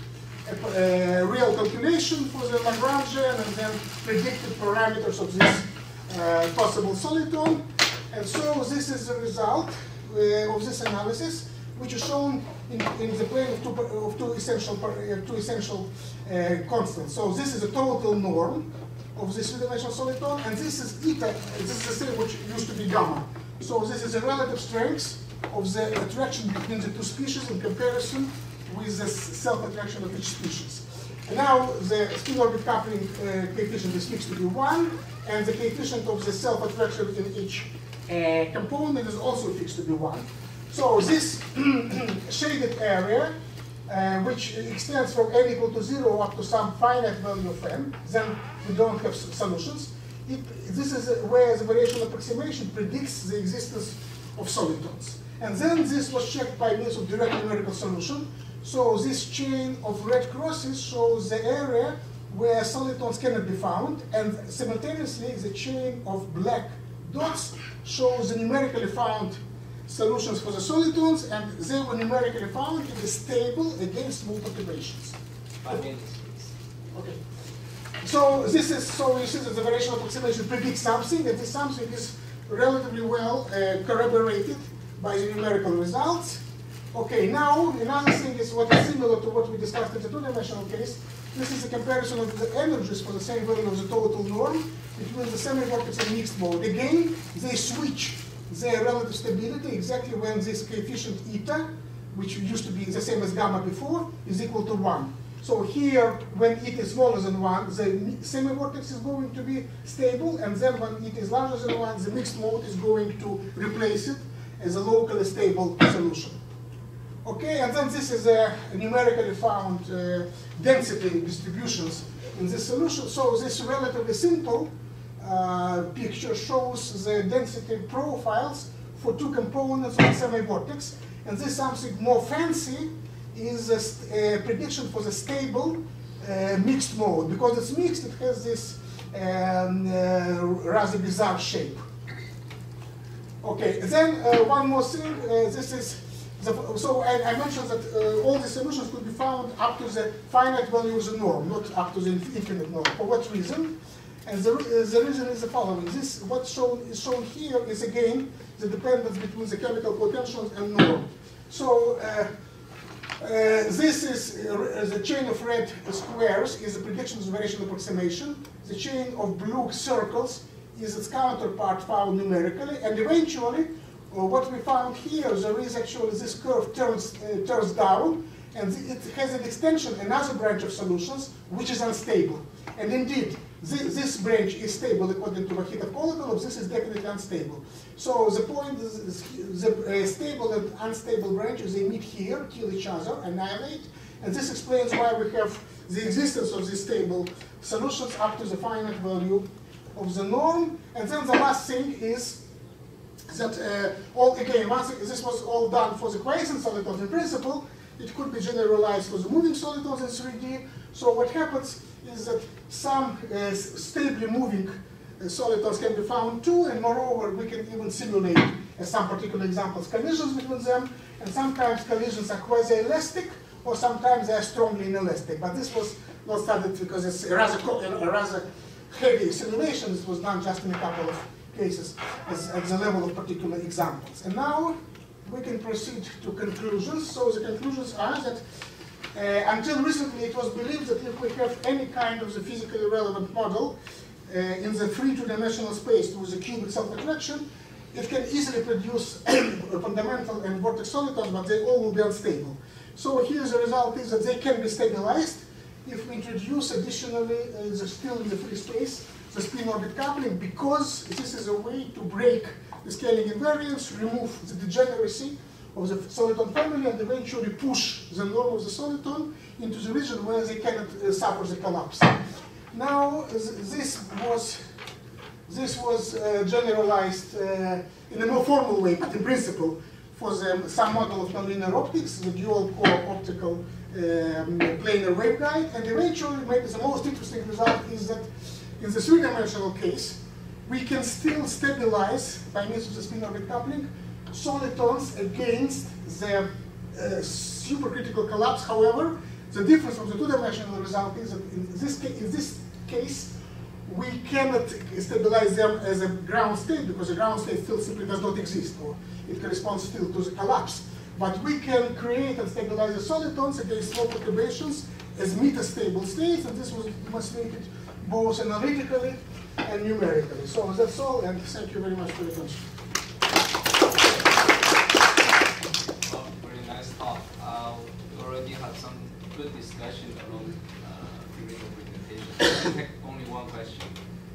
Speaker 2: a, a real calculation for the Lagrangian and then predicted parameters of this uh, possible soliton. And so this is the result uh, of this analysis, which is shown in, in the plane of two, of two essential, uh, two essential uh, constants. So this is a total norm of this three-dimensional soliton, and this is eta, this is the same which used to be gamma. So this is the relative strength of the attraction between the two species in comparison with the self-attraction of each species. And now the spin-orbit coupling uh, coefficient is fixed to be one, and the coefficient of the self-attraction in each uh, component is also fixed to be one. So this shaded area, uh, which extends from n equal to zero up to some finite value of n, then we don't have solutions. It, this is where the variational approximation predicts the existence of solitons. And then this was checked by means of direct numerical solution. So this chain of red crosses shows the area where solitons cannot be found, and simultaneously the chain of black dots shows the numerically found solutions for the solitons, and they were numerically found to be stable against small perturbations.
Speaker 6: Five minutes, please.
Speaker 2: Okay. So this is, so you see that the variational approximation predicts something, and this something is relatively well uh, corroborated by the numerical results. Okay, now another thing is what is similar to what we discussed in the two-dimensional case. This is a comparison of the energies for the same value of the total norm between the semi-vortex and mixed mode. Again, they switch their relative stability exactly when this coefficient eta, which used to be the same as gamma before, is equal to one. So here, when eta is smaller than one, the semi-vortex is going to be stable, and then when eta is larger than one, the mixed mode is going to replace it as a locally stable solution. Okay, and then this is a numerically found uh, density distributions in this solution. So this relatively simple uh, picture shows the density profiles for two components of the semi-vortex. And this something more fancy is a, a prediction for the stable uh, mixed mode. Because it's mixed, it has this um, uh, rather bizarre shape. Okay, then uh, one more thing, uh, this is The, so I, I mentioned that uh, all the solutions could be found up to the finite value of the norm, not up to the infinite norm. For what reason? And the, uh, the reason is the following. This, what's shown is shown here is again the dependence between the chemical potentials and norm. So uh, uh, this is uh, the chain of red squares is the prediction of variation approximation. The chain of blue circles is its counterpart found numerically, and eventually. Uh, what we found here, there is actually this curve turns, uh, turns down, and it has an extension, another branch of solutions, which is unstable. And indeed, this, this branch is stable according to Vakhitov-Kolokolov, this is definitely unstable. So the point is, is the uh, stable and unstable branches, they meet here, kill each other, annihilate, and this explains why we have the existence of these stable solutions up to the finite value of the norm. And then the last thing is that uh, all again, once this was all done for the quiescent solitons in principle, it could be generalized for the moving solitons in three D. So what happens is that some uh, stably moving uh, solitons can be found too, and moreover, we can even simulate, as some particular examples, collisions between them, and sometimes collisions are quasi-elastic, or sometimes they are strongly inelastic. But this was not studied because it's a rather, a rather heavy simulation. It was done just in a couple of cases as, at the level of particular examples. And now we can proceed to conclusions. So the conclusions are that uh, until recently it was believed that if we have any kind of the physically relevant model uh, in the free two-dimensional space with a cubic self-attraction, it can easily produce fundamental and vortex solitons, but they all will be unstable. So here the result is that they can be stabilized if we introduce additionally, uh, the still in the free space, the spin-orbit coupling, because this is a way to break the scaling invariance, remove the degeneracy of the soliton family, and eventually push the norm of the soliton into the region where they cannot uh, suffer the collapse. Now, this was this was uh, generalized uh, in a more formal way, but in principle, for the, some model of nonlinear optics, the dual-core optical um, planar waveguide, and eventually, maybe the most interesting result is that in the three-dimensional case, we can still stabilize, by means of the spin-orbit coupling, solitons against the uh, supercritical collapse. However, the difference from the two-dimensional result is that in this, case, in this case, we cannot stabilize them as a ground state, because the ground state still simply does not exist, or it corresponds still to the collapse. But we can create and stabilize the solitons against small perturbations as metastable states, and this was demonstrated both analytically and numerically. So that's all, and thank you very much for your attention.
Speaker 6: Well, very nice talk. Uh, we already had some good discussion along uh, during the presentation. I take only one question.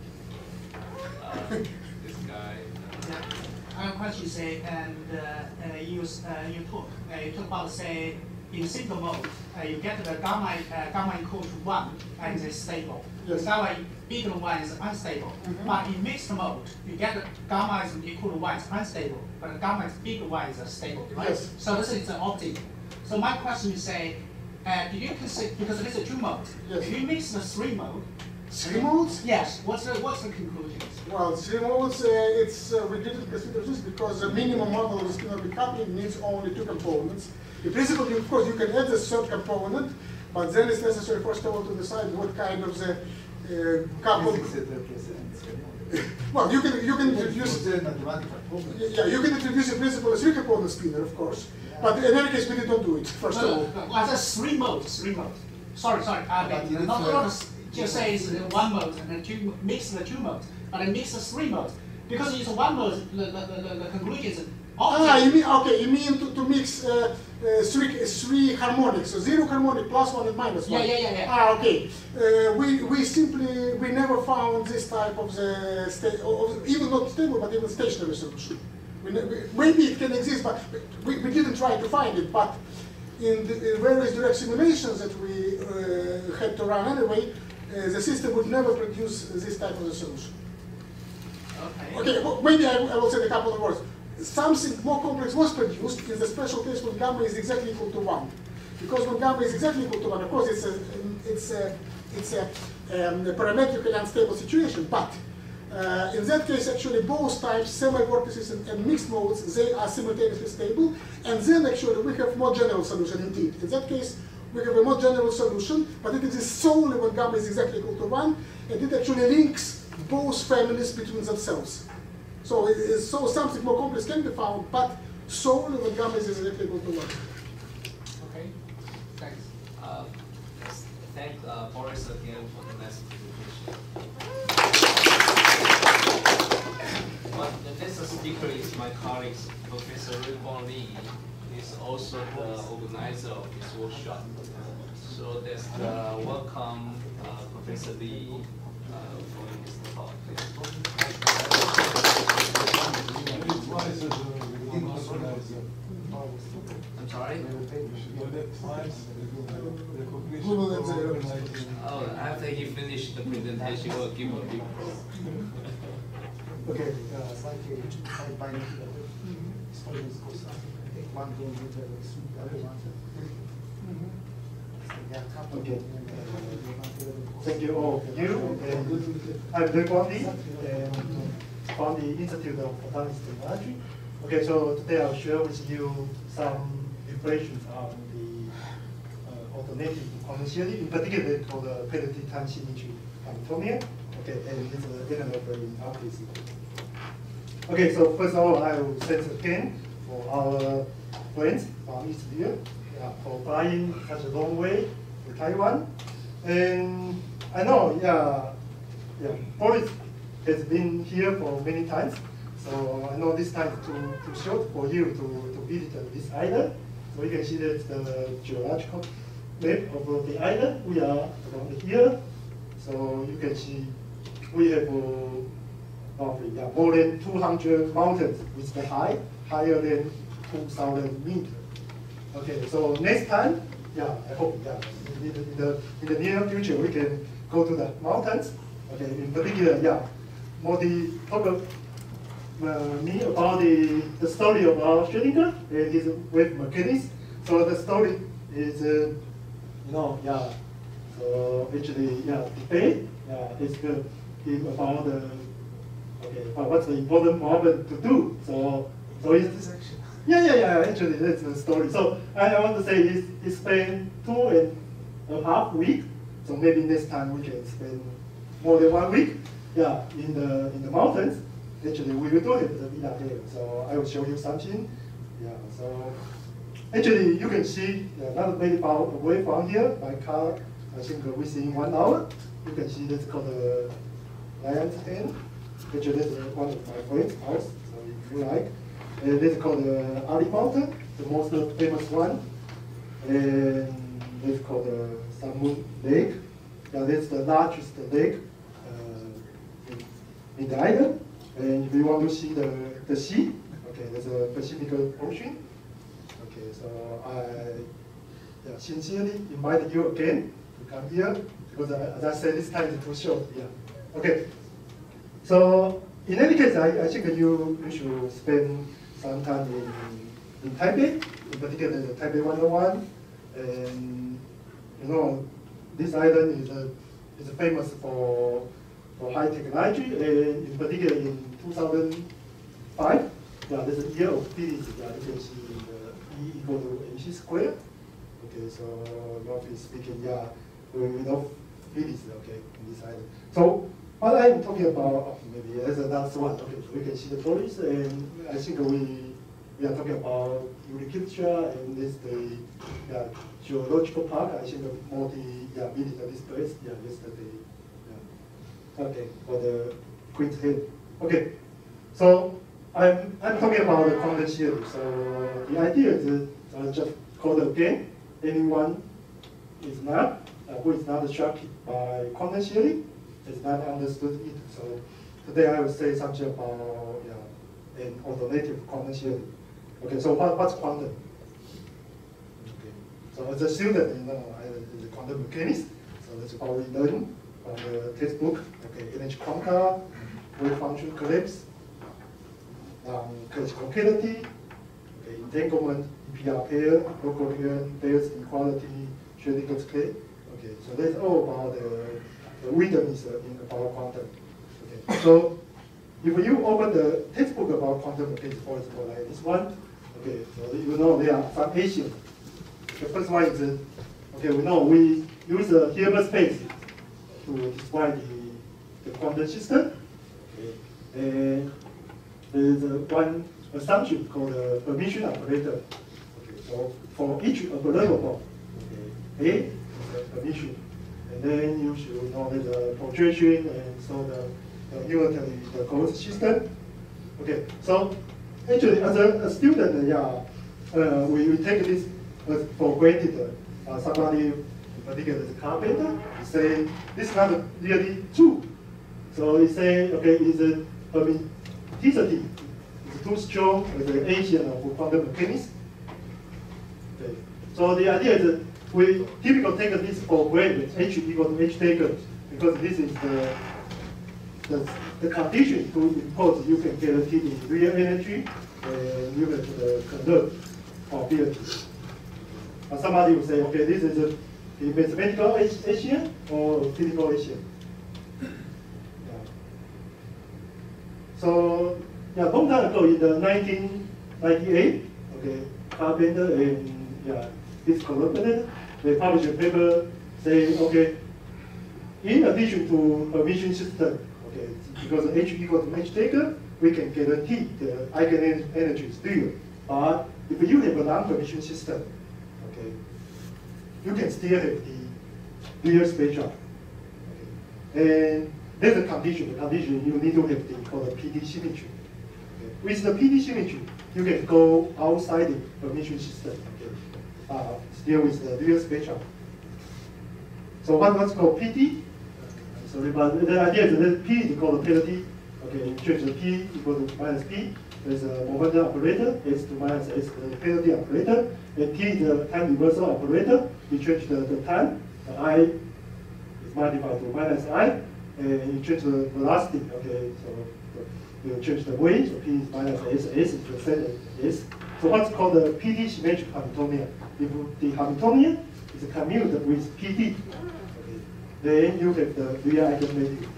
Speaker 6: Uh, this guy. Uh,
Speaker 5: Yeah. I have a question, say, and uh, uh, you, uh, you talk, uh, you talk about, say, in simple mode, uh, you get the gamma, uh, gamma equal to one, and it's stable.
Speaker 2: Yes.
Speaker 5: Gamma bigger than one is unstable.
Speaker 2: Mm-hmm.
Speaker 5: But in mixed mode, you get the gamma is equal to one is unstable, but the gamma is bigger than one is stable, right?
Speaker 2: Yes.
Speaker 5: So this is an optic. So my question is, say, uh, do you consider, because this is two mode,
Speaker 2: Yes.
Speaker 5: if you mix the three mode,
Speaker 2: Three modes?
Speaker 5: yes, what's the, what's the conclusion?
Speaker 2: Well, three modes, uh, it's, uh, we didn't consider this because the minimum model of the spin-orbit coupling needs only two components. In principle, you, of course, you can add the third component, but then it's necessary first of all to decide what kind of the uh, couple.
Speaker 3: Physics it represents.
Speaker 2: Well, you can you can introduce.
Speaker 3: It's a mathematical problem.
Speaker 2: Yeah, you can introduce in principle a three-component spinner, of course.
Speaker 3: Yeah.
Speaker 2: But in any case, we did not do it. First
Speaker 5: No,
Speaker 2: of all.
Speaker 5: no, no, that's three modes, three modes. Sorry, sorry, I
Speaker 3: But
Speaker 5: mean,
Speaker 3: it's,
Speaker 5: not,
Speaker 3: uh,
Speaker 5: not just say it's one mode and then two, mix the two modes, but I mix the three modes. Because it's one mode, the, the, the, the conclusion is
Speaker 2: Ah, you mean okay? You mean to, to mix uh, uh, three three harmonics, so zero harmonic plus one and minus one.
Speaker 5: Yeah, yeah, yeah, yeah.
Speaker 2: Ah, okay. Uh, we we simply we never found this type of the sta of, even not stable, but even stationary solution. We, we, maybe it can exist, but we, we didn't try to find it. But in the in various direct simulations that we uh, had to run anyway, uh, the system would never produce this type of a solution.
Speaker 5: Okay.
Speaker 2: Okay, well, maybe I, I will say a couple of words. Something more complex was produced in the special case when gamma is exactly equal to one. Because when gamma is exactly equal to one, of course, it's a, it's a, it's a, um, a parametrically unstable situation. But uh, in that case, actually, both types, semi-vortices and, and mixed modes, they are simultaneously stable. And then, actually, we have more general solution indeed. In that case, we have a more general solution, but it exists solely when gamma is exactly equal to one, and it actually links both families between themselves. So, it is, so something more complex can be found, but solely when gamma is exactly equal to one.
Speaker 5: Okay, thanks.
Speaker 6: uh, let's thank uh, Boris again for the nice presentation. But the next speaker is my colleague, Professor Rinbong Li. He's also the organizer of this workshop. So that's the welcome uh, Professor Li uh, for his talk. I'm sorry? Oh, after he finished the presentation, we'll give a big
Speaker 3: Okay, uh, slightly binding exposures course. One going with the other one.
Speaker 7: Okay. Thank you all. You, I'm Rinbong Li, from the Institute of Photonics Technology. Okay, so today I'll share with you some information on the uh, alternative quantum theory, in particular for the patented time signature Hamiltonian. Okay, and it's a general in optics. Okay, so first of all, I will set the pen for our friends from East here, yeah, for flying such a long way to Taiwan. And I know, yeah, yeah, Boris has been here for many times, so I know this time too, too short for you to, to visit this island. So you can see that the geological map of the island. We are around here, so you can see we have uh, oh, yeah, more than two hundred mountains with the height higher than two thousand meters. Okay, so next time, yeah, I hope, yeah, in the, in the, in the near future we can go to the mountains. Okay, in particular, yeah, more the talk of, uh, me about the, the story of our Schrödinger and his wave mechanics. So the story is, uh, you know, yeah, so actually, yeah, debate, yeah, it's uh, him about the, okay, but what's the important problem to do? So, so it's, yeah, yeah, yeah, actually that's the story. So I, I want to say is he spent two and a half week. So maybe next time we can spend more than one week, yeah, in the in the mountains. Actually, we will do it the villa here. So I will show you something. Yeah, so actually you can see yeah, not very far away from here by car. I think within one hour, you can see that's called the Lion's Den. Actually, that's one of my friend's house. So if you like. And this is called the uh, Ali Mountain, the most famous one. And this is called the Samun Lake. Yeah, that's the largest lake uh, in, in the island. And if you want to see the, the sea, okay, there's a Pacific Ocean. Okay, so I yeah, sincerely invite you again to come here because uh, as I said, this time is too short. Yeah. Okay. So in any case, I, I think you, you should spend some time in, in Taipei, in particular the Taipei one oh one. And you know, this island is, a, is famous for, for high technology, and in particular in two thousand five, yeah, there's a year of physics, yeah, you can see the E equal to mc squared. Okay, so roughly speaking, yeah, we know physics, okay, in this island. So what I'm talking about, oh, maybe as a last one, okay, so we can see the forest, and I think we, we are talking about agriculture, and this the yeah, geological park. I think more the yeah, visited this place yeah, yesterday. Yeah. Okay, for the Queen's Head. Okay, so I'm, I'm talking about the quantum theory. So the idea is uh, just called again, anyone is not, uh, who is not struck by quantum theory, is not understood it. So today I will say something about yeah, an alternative quantum theory. Okay, so what, what's quantum? Okay, so as a student, you know, I is a quantum mechanics. So that's what we learn from the textbook. Okay, energy quanta, wave function collapse, um, classical concavity, okay, entanglement, E P R pair, Lagrangian Bayes inequality, Schrödinger's clay. Okay, so that's all about the the weirdness in about quantum. Okay, so if you open the textbook about quantum mechanics, for example, like this one, okay, so you know there are some Asian. The first one is, uh, okay, we know we use the Hilbert space to describe the, the quantum system. Okay, and there's uh, one assumption called the permission operator. Okay, so for each observable, okay, A is the permission. And then you should know the projection and so the, the unitary the code system. Okay, so actually as a, a student, yeah, uh, we, we take this as for granted. Uh, somebody, in particular the carpenter, say this is not really true. So he say, okay, is a permittivity is too strong as an agent of quantum mechanics. Okay, so the idea is that we typically take this for granted, H equal to H taken, because this is the, the, the condition to impose you can guarantee the real energy and unit to the conserve probability. And somebody will say, okay, this is a, a mathematical Asian or physical Asian. Yeah. So, yeah, long time ago in the nineteen ninety-eight, okay, Carpenter and yeah, his collaborator, they published a paper saying, okay, in addition to permission system, okay, because H equal to H taken, we can guarantee the eigenenergy is real. But if you have a non-permission system, okay, you can still have the real spectrum. Okay. And there's a condition. The condition you need to have the called P D symmetry. Okay. With the P D symmetry, you can go outside the permission system. Okay. Uh, still with the real spectrum. So what, what's called P D? Sorry, but the idea is that P is called penalty. Okay, you change the P equal to minus P. There's a momentum operator, S to minus S, the penalty operator. And T is the time reversal operator. You change the, the time. The I is multiplied to minus I. And you change the velocity. Okay, so you change the weight. So P is minus S. S is the same as S. So what's called the P D symmetric Hamiltonian? If the Hamiltonian is commutative with P D, okay, then you have the real eigenvalue.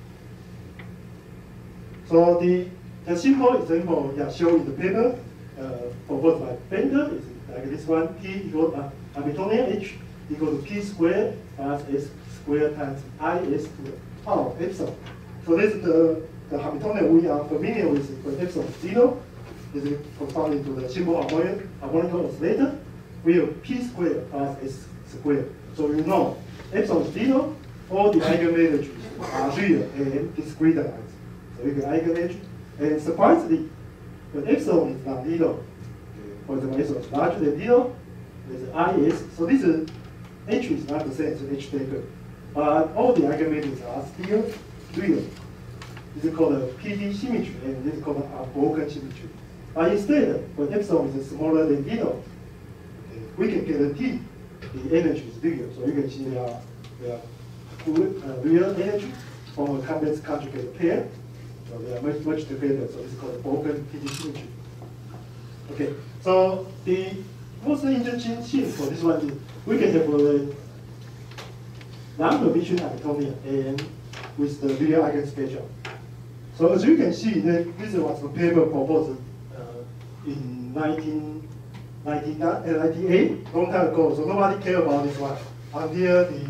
Speaker 7: So the the simple example yeah, shown in the paper uh, proposed by Bender is like this one: P equal uh, Hamiltonian H equal to P squared plus S squared times I S to the power epsilon. So this is the the Hamiltonian we are familiar with when epsilon zero is corresponding to the simple harmonic harmonical oscillator. We have P squared plus S squared. So you know epsilon zero, all the eigenvalues are real and discretized. So you get eigenvalue. And surprisingly, when epsilon is not zero, for example, epsilon is larger than zero, there's I S. So this is H is not the same as H taker. But all the eigenvalues are still real. This is called a P D symmetry, and this is called a unbroken symmetry. But instead, when epsilon is smaller than zero, okay, we can guarantee the energy is real. So you can see there are, there are good, uh, real energy from a complex conjugate pair. So they are much, much together. So this is called a broken P D symmetry. Okay, so the most interesting thing for this one is we can have a non-permission Hamiltonian and with the real eigenspectrum. So as you can see, that this was the paper proposed uh, in nineteen ninety-eight, long time ago. So nobody cared about this one until the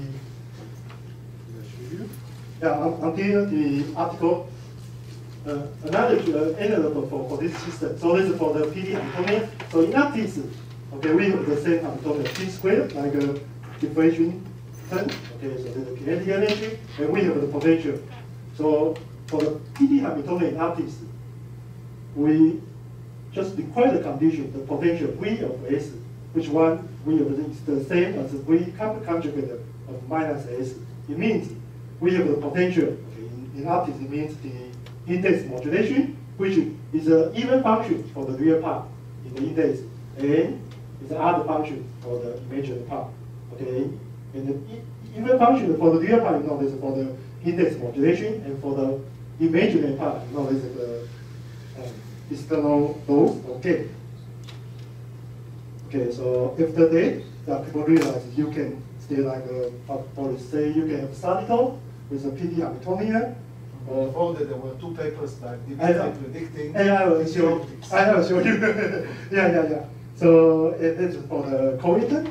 Speaker 7: yeah until the article. Uh, another uh, envelope for, for this system. So this is for the P D Hamiltonian. So in that case, okay, we have the same Hamiltonian P squared, like a differentiation term. Okay, so there's the kinetic energy, and we have the potential. So for the P D Hamiltonian in that case, we just require the condition, the potential V of S, which one we have is the same as V conjugate of minus S. It means we have the potential. Okay, in, in that case, it means the index modulation, which is an even function for the real part in the index, and is an odd function for the imaginary part. Okay, and the even function for the real part, you know, is for the index modulation, and for the imaginary part, you know, is the um, external dose. Okay. Okay, so after that, that people realize you can still like uh, Boris say you can have solid with a P D Hamiltonian.
Speaker 3: Before that, there were two papers like predicting.
Speaker 7: And I will show you. I will show you. yeah, yeah, yeah. So it is for the coetant.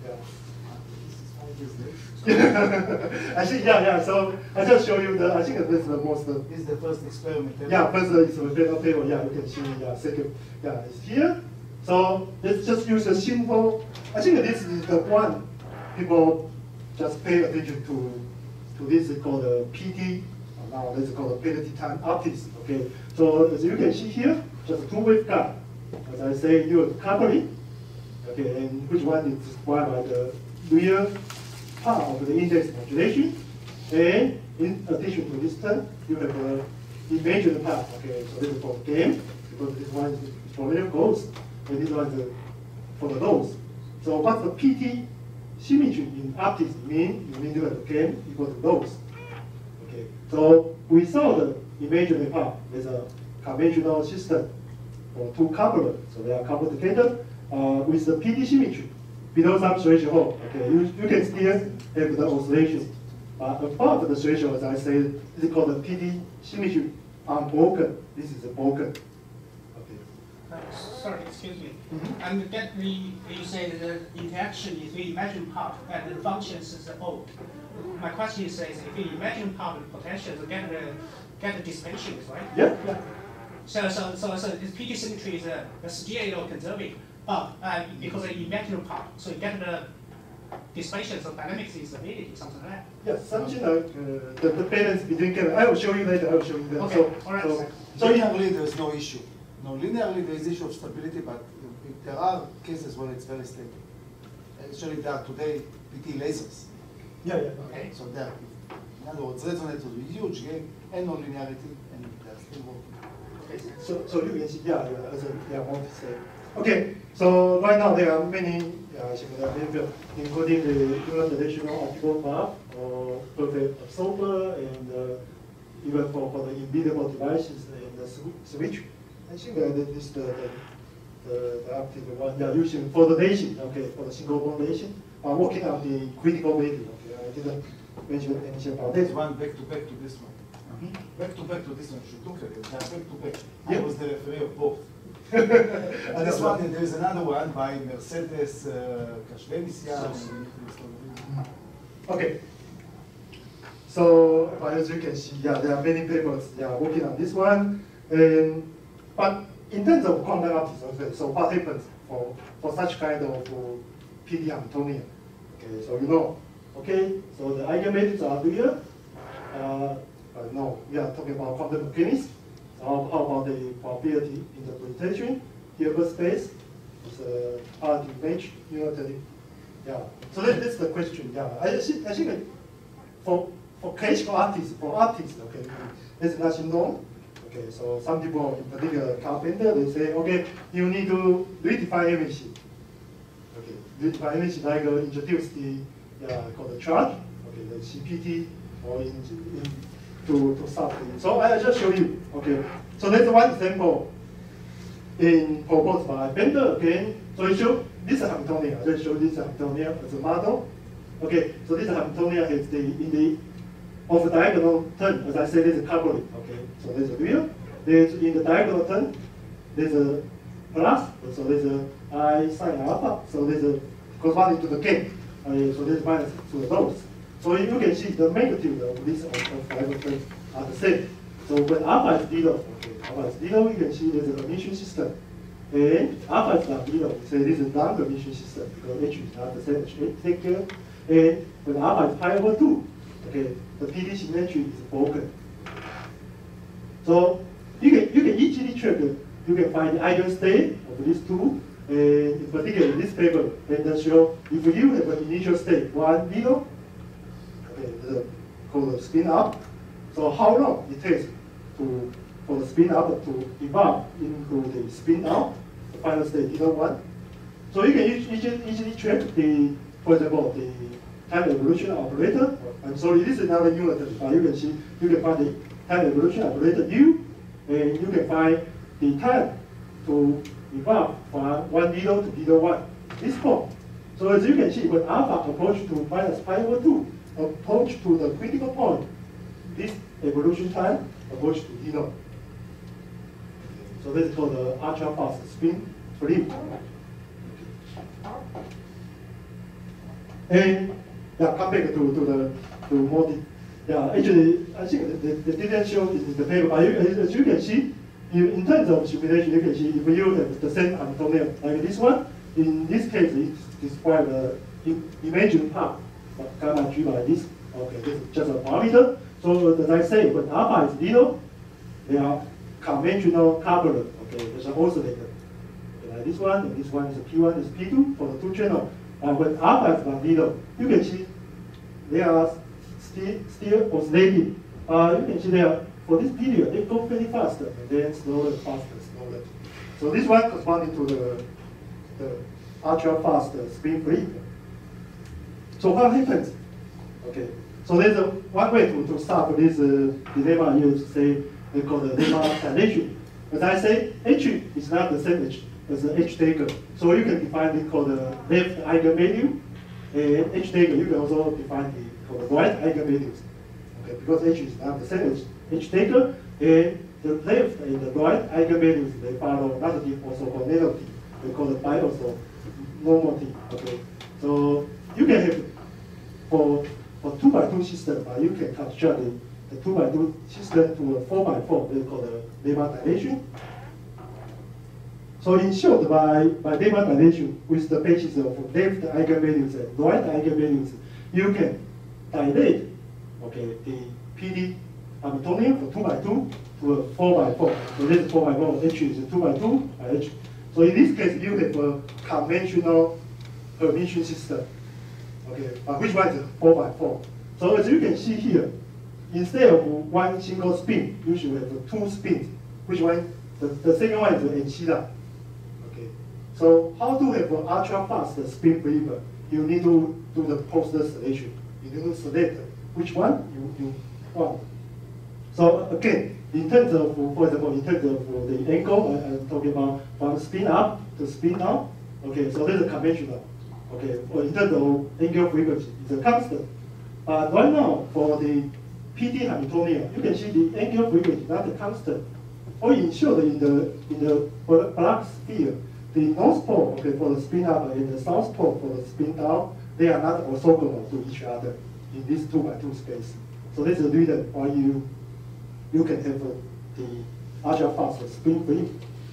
Speaker 7: Yeah. I think yeah, yeah. So I just show you the. I think this is the most. Uh,
Speaker 3: this is the first experiment.
Speaker 7: Yeah, first uh, experimental paper. Yeah, you can see. Yeah, second. Yeah, it's here. So let's just use a simple. I think this is the one people just pay attention to. To this is called a P D. Now this is called a penalty time optics. Okay, so as you can see here, just a two-wave guide. As I say, you have coupling. Okay, and which one is described by the real part of the index modulation. And in addition to this term, you have the imaginary part. Okay, so this is for the game, because this one is for real goals, and this one is for the loads. So what's the P T symmetry in optics mean? You mean to have a game equal to loads. So we saw the imaginary part is a conventional system for two couplers. So they are coupled together uh, with the P D symmetry below some threshold. Okay, you, you can still have the oscillation. But above the threshold, as I said, this is called the P D symmetry unbroken. This is broken. Okay.
Speaker 5: Uh, sorry, excuse me.
Speaker 7: Mm-hmm.
Speaker 5: And get the you say that the interaction is the imaginary part and the functions is the O. My question is, is if you imagine part of the potential to get the get the distinctions, right?
Speaker 7: Yeah, yeah.
Speaker 5: So, so, so, so this P T symmetry is uh, still a little conservative, but uh, because of the imaginary part, so you get the displacement of dynamics instability, something like that.
Speaker 7: Yes, something like uh, the, the balance between chemical. I will show you later. I will show you later.
Speaker 5: Okay,
Speaker 7: So,
Speaker 5: all right.
Speaker 7: so,
Speaker 3: So linearly, there is no issue. No, linearly, there is issue of stability, but there are cases where it's very stable. Actually, there are today P T lasers.
Speaker 7: yeah, yeah.
Speaker 5: Okay.
Speaker 3: So there, in other words, resonators with huge gain and non-linearity, and they're still working.
Speaker 5: Okay.
Speaker 7: So, so you can see, yeah, yeah, as a, yeah, want to say. Okay, so right now there are many uh, similar behavior, including the unidirectional optical path, or perfect absorber, and uh, even for, for the invisible devices and the sw switch. I think uh, that is the, the, the, the active one they are using for the nation, okay, for the single bond nation, are working on the critical value. Okay, I didn't mention anything about
Speaker 3: There's
Speaker 7: that.
Speaker 3: one back to back to this one.
Speaker 7: Mhm.
Speaker 3: Back to back to this one. You should look at it. They are back to back.
Speaker 7: Yeah.
Speaker 3: I was the referee of both. And this one, and there is another one by Mercedes uh, Kashvenisia.
Speaker 7: Okay. So, but as you can see, yeah, there are many papers yeah, working on this one. And, but in terms of quantum optics, okay, so what happens for, for such kind of uh, P D Hamiltonian? Okay, so you know, okay, so the eigenvalues are here. Uh, but no, we are talking about quantum mechanics. How, how about the probability interpretation? Hilbert space is a hard image unitary. Yeah. So that, that's the question. Yeah. I think I think for for classical artists, for artists, okay, there's nothing known. Okay. So some people, in particular Carpenter, they say, okay, you need to redefine everything. Okay. Redefine everything like uh, introduce the yeah called the charge. Okay, the C P T or in, in to, to solve it. So I just show you, okay. So that's one example in proposed by Bender again. So you show this Hamiltonian. I just show this Hamiltonian as a model. Okay, so this Hamiltonian is the in the of the diagonal term, as I said, there's a coupling. Okay, so there's a real. There's in the diagonal term, there's a plus, so there's a I sine alpha, so there's a corresponding to the gain. Uh, so there's minus to the those. So you can see the magnitude of this of, of diagonal terms are the same. So when alpha is zero, okay, alpha is zero, you can see there's a emission system. And alpha is not zero, so this is not emission system because H is not the same as take care. And when alpha is pi over two, okay, the P D symmetry is broken. So you can you can easily check it. You can find the eigenstate of these two. And in particular in this paper, and then show if you have an initial state one zero, okay, the called the spin up. So how long it takes to for the spin up to evolve into the spin out, the final state zero one. So you can easily, easily check the, for example, the time evolution operator. I'm sorry, this is another unit, but you can see you can find the time evolution operator U, and you can find the time to evolve from one zero to zero one. This form. So as you can see, when alpha approach to minus pi over two, approach to the critical point, this evolution time approach to zero. So this is called the ultra fast spin free. And yeah, come back to, to the to more. Yeah, actually, I think the, the, the didn't show in the paper, but you, as you can see, you, in terms of simulation, you can see if you have the same Hamiltonian like this one, in this case, it's described the imaginary part, but gamma G by this. Okay, this is just a parameter. So as I say, when alpha is zero, they are conventional coupler. Okay, there's an oscillator. Okay, like this one, and this one is a P one, is P two for the two channel. And when alpha is not zero, you can see they are still still oscillating. Uh, you can see they are for this period they go very fast and then slower, faster, slower. So this one corresponding to the the ultra fast spin free. So what happens? Okay. So there's a, one way to, to solve this uh, dilemma is to say they call the lemma dilation. As I say, H is not the same H as the H taker. So you can define it called the left eigenvalue. And H taker, you can also define the called the right eigenvalues. Okay, because H is not the same as H taker. And the left and the right eigenvalues, they follow negative, also called negative. They call it bi also normative. Okay. So you can have for for two by two system, uh, you can construct the the two by two system to a four by four, they call the Lehman dilation. So in short, by, by Lehman dilation, with the basis of left eigenvalues and right eigenvalues, you can dilate, okay, the P D Hamiltonian for two by two to a four by four. So this four by four, H is two by two by H. So in this case, you have a conventional Hermitian system. Okay, but which one is four by four? So as you can see here, instead of one single spin, you should have two spins. Which one? The, the second one is the ancilla. Okay. So how to have an ultra fast spin believer? You need to do the poster selection. You need to select which one you, you want. So again, in terms of, for example, in terms of the angle, I, I'm talking about from spin up to spin down. Okay, so this is conventional. Okay, or in terms of angular frequency, it's a constant. But right now, for the P D Hamiltonian, you can see the angular frequency not a constant. Or in short, in the in the Planck sphere, the north pole, okay, for the spin up and the south pole for the spin down, they are not orthogonal to each other in this two by two space. So this is the reason why you you can have uh, the ultra fast spin free.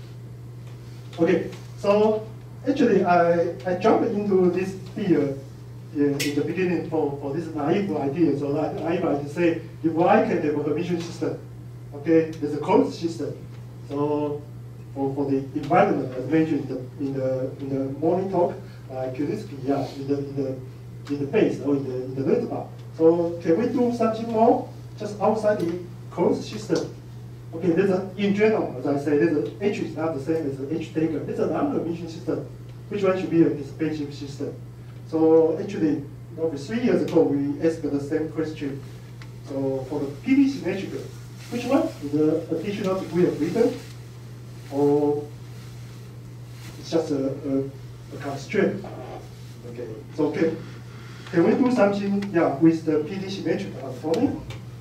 Speaker 7: Okay, so actually I I jumped into this sphere in, in the beginning for, for this naive idea. So that naive idea say if I can have a Hermitian system, okay, there's a closed system. So for, for the environment, as mentioned in the in the in the morning talk, uh, Kulinski, yeah, in the in the in the base or in the in the red bar. So can we do something more just outside the closed system? Okay, there's a, in general, as I say, there's a H is not the same as the H taker. There's a non-Hermitian system. Which one should be a dissipative system? So actually, over three years ago, we asked the same question. So for the P D symmetrical, which one is the additional degree of freedom, or it's just a, a, a constraint? Okay, so can can we do something, yeah, with the P D symmetrical Hamiltonian?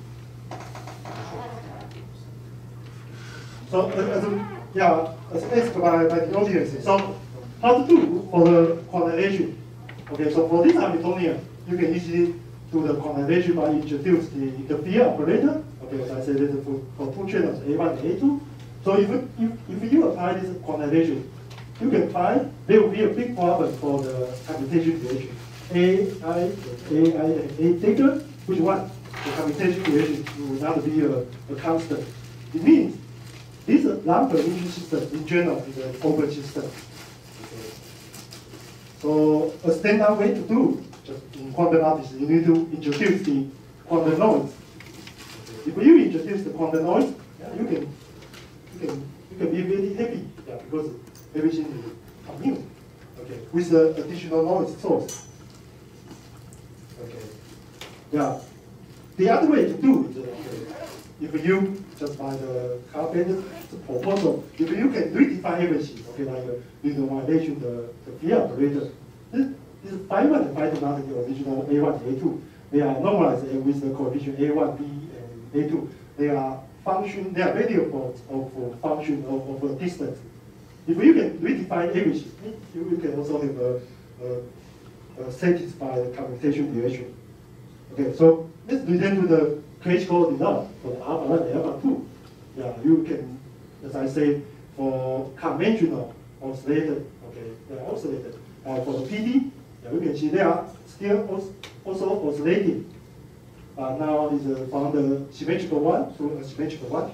Speaker 7: So as a, yeah, as asked by, by the audience, so how to do for the quantization? Okay, so for this Hamiltonian, you can easily do the quantization by introduce the, the fear operator. Okay, as I said, this is for, for two channels, A one and A two. So if, if, if you apply this quantization, you can find there will be a big problem for the computation duration. A, I, A, I, and A taker, which one? The computation duration will not be a, a constant. It means this non-Hermitian system in general is an open system. Okay. So a standard way to do, just in quantum optics, you need to introduce the quantum noise. Okay. If you introduce the quantum noise, yeah, you can you can you can be very happy, yeah, because everything is commune. Okay, with the additional noise source. Okay. Yeah. The other way to do is, okay, if you just by the carpet proposal, if you can redefine everything, okay, like uh, renormalization, the, the fear operator, this, this phi one and phi two not the original A one and A two. They are normalized with the coefficient A one, B, and A two. They are function, they are variables of, of function of, of a distance. If you can redefine everything, you, you can also have a, a, a satisfy the computation duration. Okay, so let's return to the classical result for the alpha one and alpha two. Yeah, you can, as I say, for conventional oscillator, okay, they are oscillated. Uh, for the P D, yeah, you can see they are still also oscillating. Uh, now is uh, from the symmetrical one to a symmetrical one.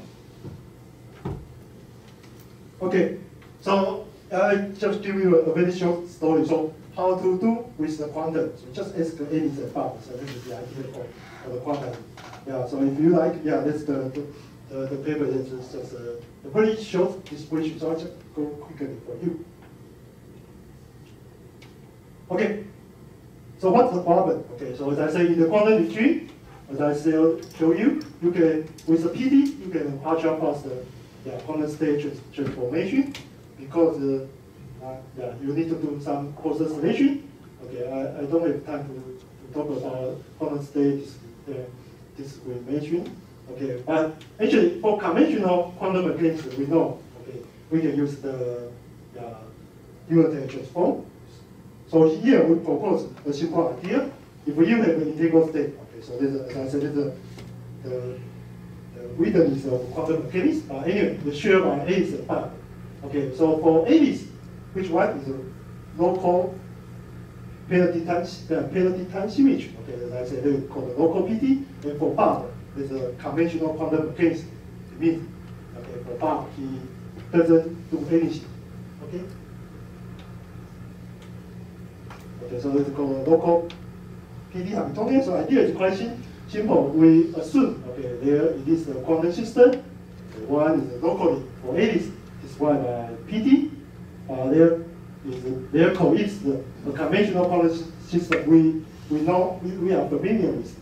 Speaker 7: Okay, so I just give you a, a very short story. So how to do with the quantum? So just ask the Alice above. So this is the idea for, for the quantum. Yeah. So if you like, yeah, that's the the, the, the paper. That's just a, a very short description. So I'll just go quickly for you. Okay. So what's the problem? Okay. So as I say in the quantum retreat, as I say, show you, you can with the P D, you can ultra fast the yeah, quantum state transformation because uh, uh, yeah, you need to do some process relation. Okay, I, I don't have time to, to talk about quantum state uh, discrimination. Okay, but actually for conventional quantum mechanics, we know okay we can use the uh, unitary transform. So here we propose a simple idea. If you have an integral state, okay, so this, as I said, this is a the, the written is of quantum mechanics. Uh, anyway, the shared by Alice and Bob. Okay, so for Alice, which one is a local penalty time, uh, penalty time symmetry? Okay, as I said, they call the local P T. And for Bob, there's a conventional quantum mechanics. It means, okay, for Bob, he doesn't do anything. Okay. Okay, so it's called a local P T Hamiltonian. So idea is quite simple. We assume, okay, there it is a quantum system. Okay, one is locally for Alice is one by P T. Uh, there is there coexist a conventional quantum system we we know we, we are familiar with.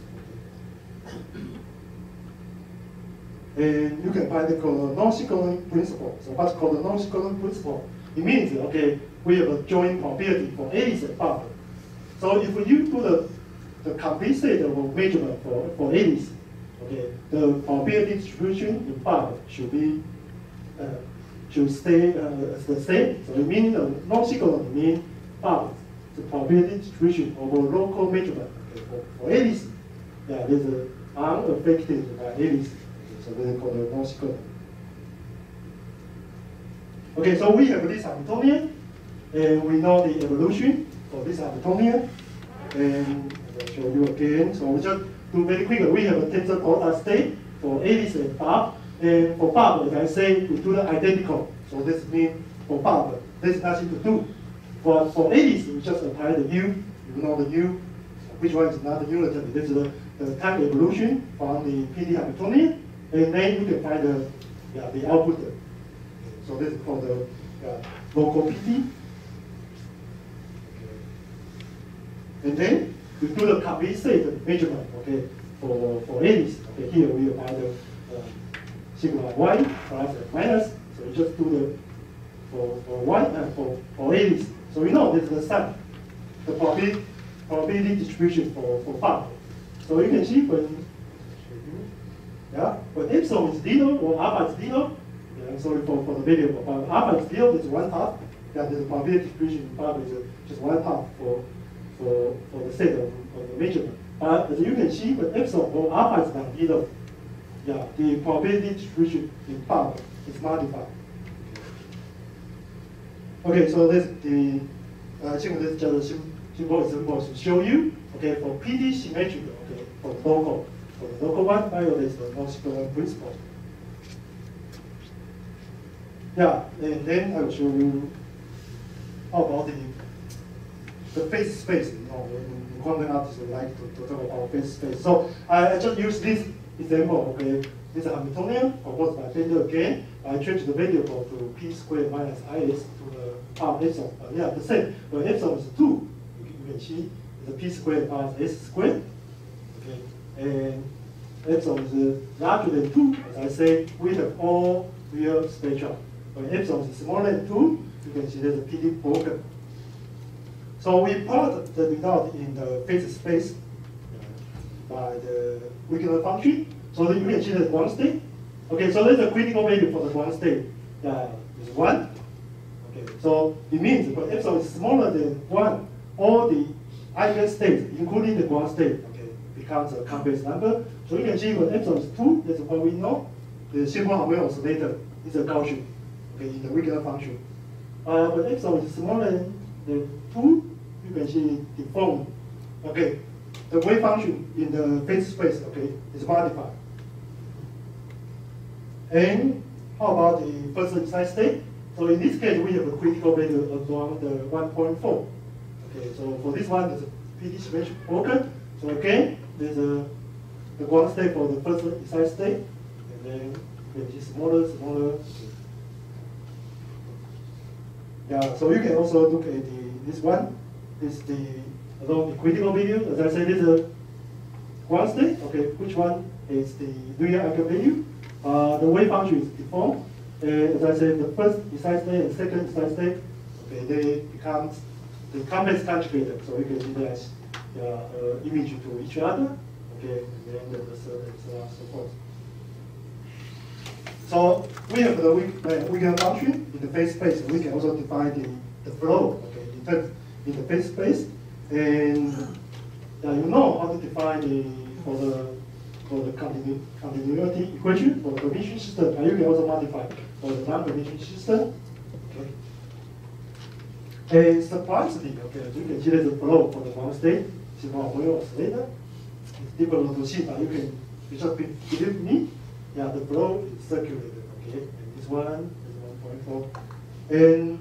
Speaker 7: And you can find the non-sequential principle. So what's called the non-sequential principle? It means, okay, we have a joint probability for Alice and Bob. So if you do the, the complete set of measurement for, for Alice, okay, the probability distribution in Bob should be, uh, should stay uh, the same. So it means uh, non-sequential means Bob, the probability distribution over local measurement. Okay, for, for Alice, yeah, there's a unaffected by Alice. So this is called a non-sequential. Okay, so we have this Hamiltonian, and we know the evolution for this Hamiltonian. And I'll show you again. So we just do very quickly. We have a tensor product state for Alice and Bob. And for Bob, as I say, we do the identical. So this means for Bob, there's nothing to do. For, for Alice, we just apply the U. You know the U, which one is not the unitary. This is the, the time evolution from the P D Hamiltonian. And then you can find the, yeah, the output. So this is called the yeah, local P T. And then we do the complete set measurement, okay, for, for Alice. Okay, here we apply the uh, sigma y plus and minus. So we just do the for, for y and for, for Alice. So we know this is the sum, the probability, probability distribution for, for Bob. So you can see when yeah, when epsilon is zero or alpha is zero, yeah, I'm sorry for, for the variable, but alpha is zero, there's one half. Yeah, the probability distribution in Bob is just one half for for, for the set of, of the measurement. But as you can see, when epsilon or alpha is not zero, yeah, the probability distribution in Bob is modified. Okay, so this the uh, I think this is just a simple example to show you. Okay, for P D symmetrical, okay, for the local. For the local one, violates the non-sequential principle. Yeah, and then I will show you how about the the phase space. You know, in quantum optics, we like to, to talk about phase space. So I, I just use this example. Okay, this is Hamiltonian proposed by Bender again. I change the variable to p squared minus is to the half epsilon. Uh, yeah, the same. But epsilon is two. You, you can see the p squared minus s squared. Okay. And epsilon is larger than two. As I say, we have all real spectra. When epsilon is smaller than two, you can see there's a P D broken. So we plot the result in the phase space by the Wigner function. So that you can see the ground state. Okay, so there's a critical value for the ground state. Yeah, is one. Okay, so it means when epsilon is smaller than one, all the eigenstates, including the ground state, okay, becomes a complex number. So you can see when epsilon is two, that's what we know. The simple harmonic oscillator is a Gaussian, okay, in the Wigner function. Uh, when epsilon is smaller than two, you can see the form. Okay, the wave function in the phase space, okay, is modified. And how about the first precise state? So in this case, we have a critical value around the one point four. Okay, so for this one, there's a P D symmetric broken. So again, there's a the ground state for the first precise state, and then it is smaller, smaller. Okay. Yeah, so you can also look at the this one. This is the along the critical value. As I said, this is a ground state. Okay, which one is the real eigenvalue? Uh, the wave function is deformed. And as I said, the first precise state and second precise state, okay, they become the complex conjugated. So you can see there's uh, uh, image to each other. Okay, and then the third and so on and so forth. So we have the Wigner function in the phase space. We can also define the, the flow, okay, in terms in the phase space. And uh, you know how to define the for the for the continu continuity equation for the permission system, and you can also modify for the non-permission system. Okay. And surprisingly, okay, you can see there's a flow for the one state, semi-vortex oscillator. It's difficult to see, but you can you just believe me. Yeah, the flow is circulated. Okay, and this one is one point four, and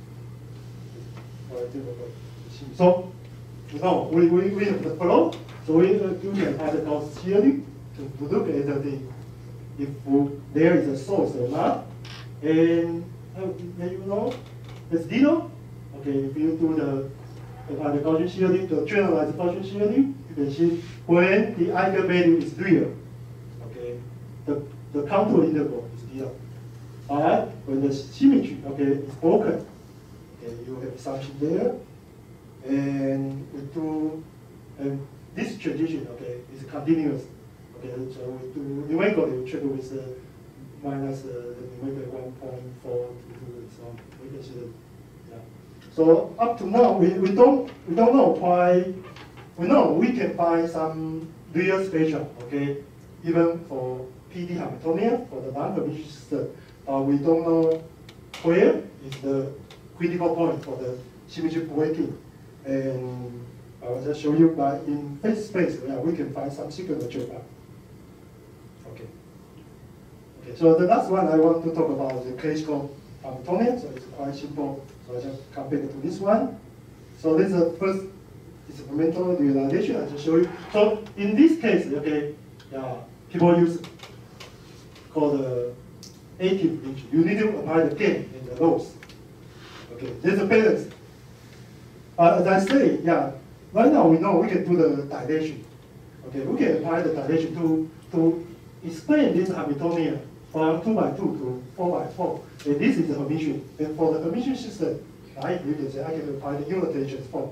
Speaker 7: so no, we, we, we have the flow, so we uh, you can add the Gauss theory to, to look at the if there is a source or not, and uh, you know it's zero. Okay, if you do the uh, the Gaussian theory, to generalize the Gaussian theory, you can see when the eigenvalue is real, okay, the the contour interval is zero. But when the symmetry, okay, is broken, okay, you have something there, and we do, and this transition, okay, is continuous. Okay, so we do numerically we check with uh, minus uh, the numerical one point four two, so we can see that. Yeah. So up to now, we, we don't we don't know why. We know we can find some real spatial, okay, even for P D Hamiltonian for the non-permission system. Uh, we don't know where is the critical point for the symmetry breaking, and I will just show you. But in phase space, yeah, we can find some signature. Okay. Okay. So the last one I want to talk about is the classical Hamiltonian. So it's quite simple. So I just compare it to this one. So this is the first experimental realization I just show you. So in this case, okay, yeah, people use called the active region. You need to apply the gain in the lows. Okay, there's a balance. Uh, as I say, yeah, right now we know we can do the dilation. Okay, we can apply the dilation to to explain this Hamiltonian from two by two to four by four. And this is the Hermitian. And for the Hermitian system, right, you can say I can apply the unitary transform.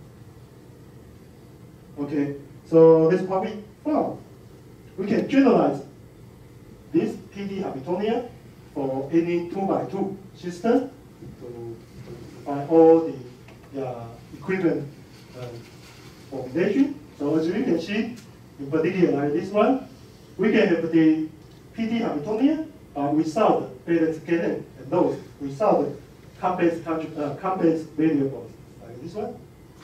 Speaker 7: Okay, so this is what we found. We can generalize this P D Hamiltonian for any two by two system to, to find all the uh, equivalent uh, formulation. So as you can see, in particular like this one, we can have the P D Hamiltonian uh, without balance gain and those without complex, uh, complex variables, like this one.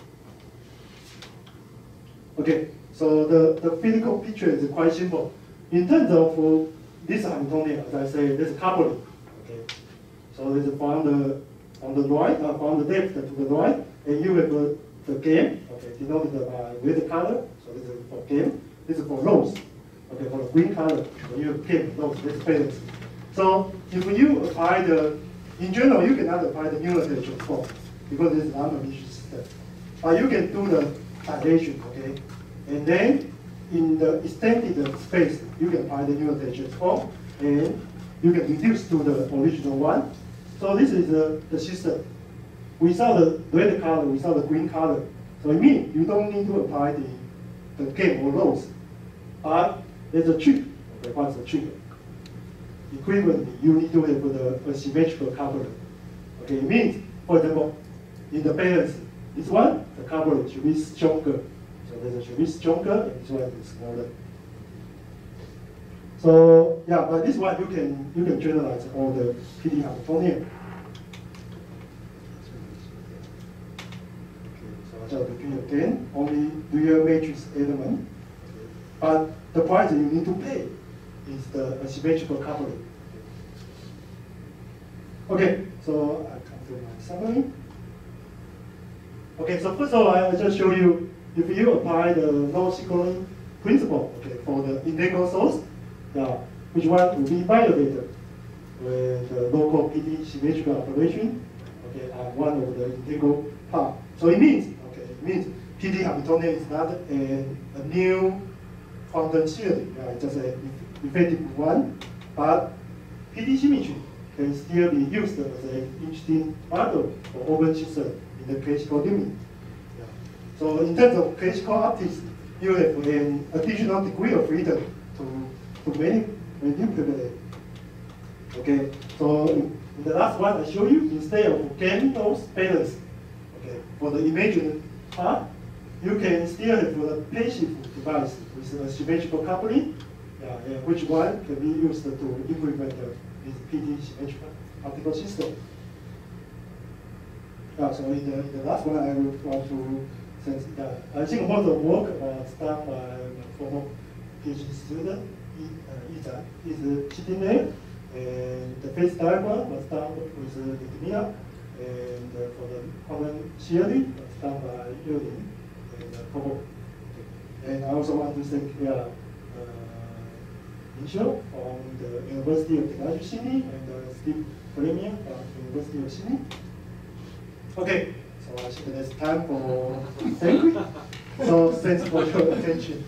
Speaker 7: Okay, so the, the physical picture is quite simple. In terms of uh, this Hamiltonian, as I say, there's coupling. Okay, so this is from the on the right, uh, from the left to the right, and you have uh, the gain, okay, denoted by red color. So this is for gain. This is for loss. Okay, for the green color, so you have gain, loss, this balance. So if you apply the, in general, you cannot apply the unitary transform because it's not an issue system. But you can do the dilation, okay, and then in the extended space, you can apply the unitary transform, and you can reduce to the original one. So this is the, the system without the red color, without the green color. So it means you don't need to apply the, the gain or loss. But there's a trick. Okay, what's the trick? Equivalently, you need to have the, a symmetrical coupling. Okay, it means, for example, in the balance, this one, the coupling should be stronger. So this should be stronger, and this one is smaller. So yeah, but this one you can you can generalize all the P D Hamiltonian. Okay, so I just repeat again, only real matrix element. But the price you need to pay is the symmetrical coupling. Okay, so I come to my summary. Okay, so first of all, I just show you if you apply the low-sequencing principle, okay, for the integral source, yeah, which one will be violated with the local P D symmetrical operation, okay, on one of the integral part. So it means, okay, it means P D Hamiltonian is not a, a new quantum theory, yeah, it's just an effective one, but P D symmetry can still be used as an interesting model for open system in the classical limit. Yeah. So in terms of classical optics, you have an additional degree of freedom to, to many, manipulate. Okay, so in the last one I show you, instead of gain loss balance, okay, for the imagined part, you can still have a passive device with with a symmetrical coupling, yeah, and which one can be used to implement uh, this P D symmetrical optical system. Yeah, so in the, in the last one, I would want to since yeah, I think most of the work uh, done by my former PhD student, uh, Ita, is sitting there, and the phase diagram was done with uh, Litmia, and uh, for the common shearing was done by Yulin and uh, Kobo. And I also want to thank yeah, uh, Michel from the University of Technology Sydney and uh, Steve Premier from the University of Sydney. Okay. So I think it's time for thank you. So thanks for your attention.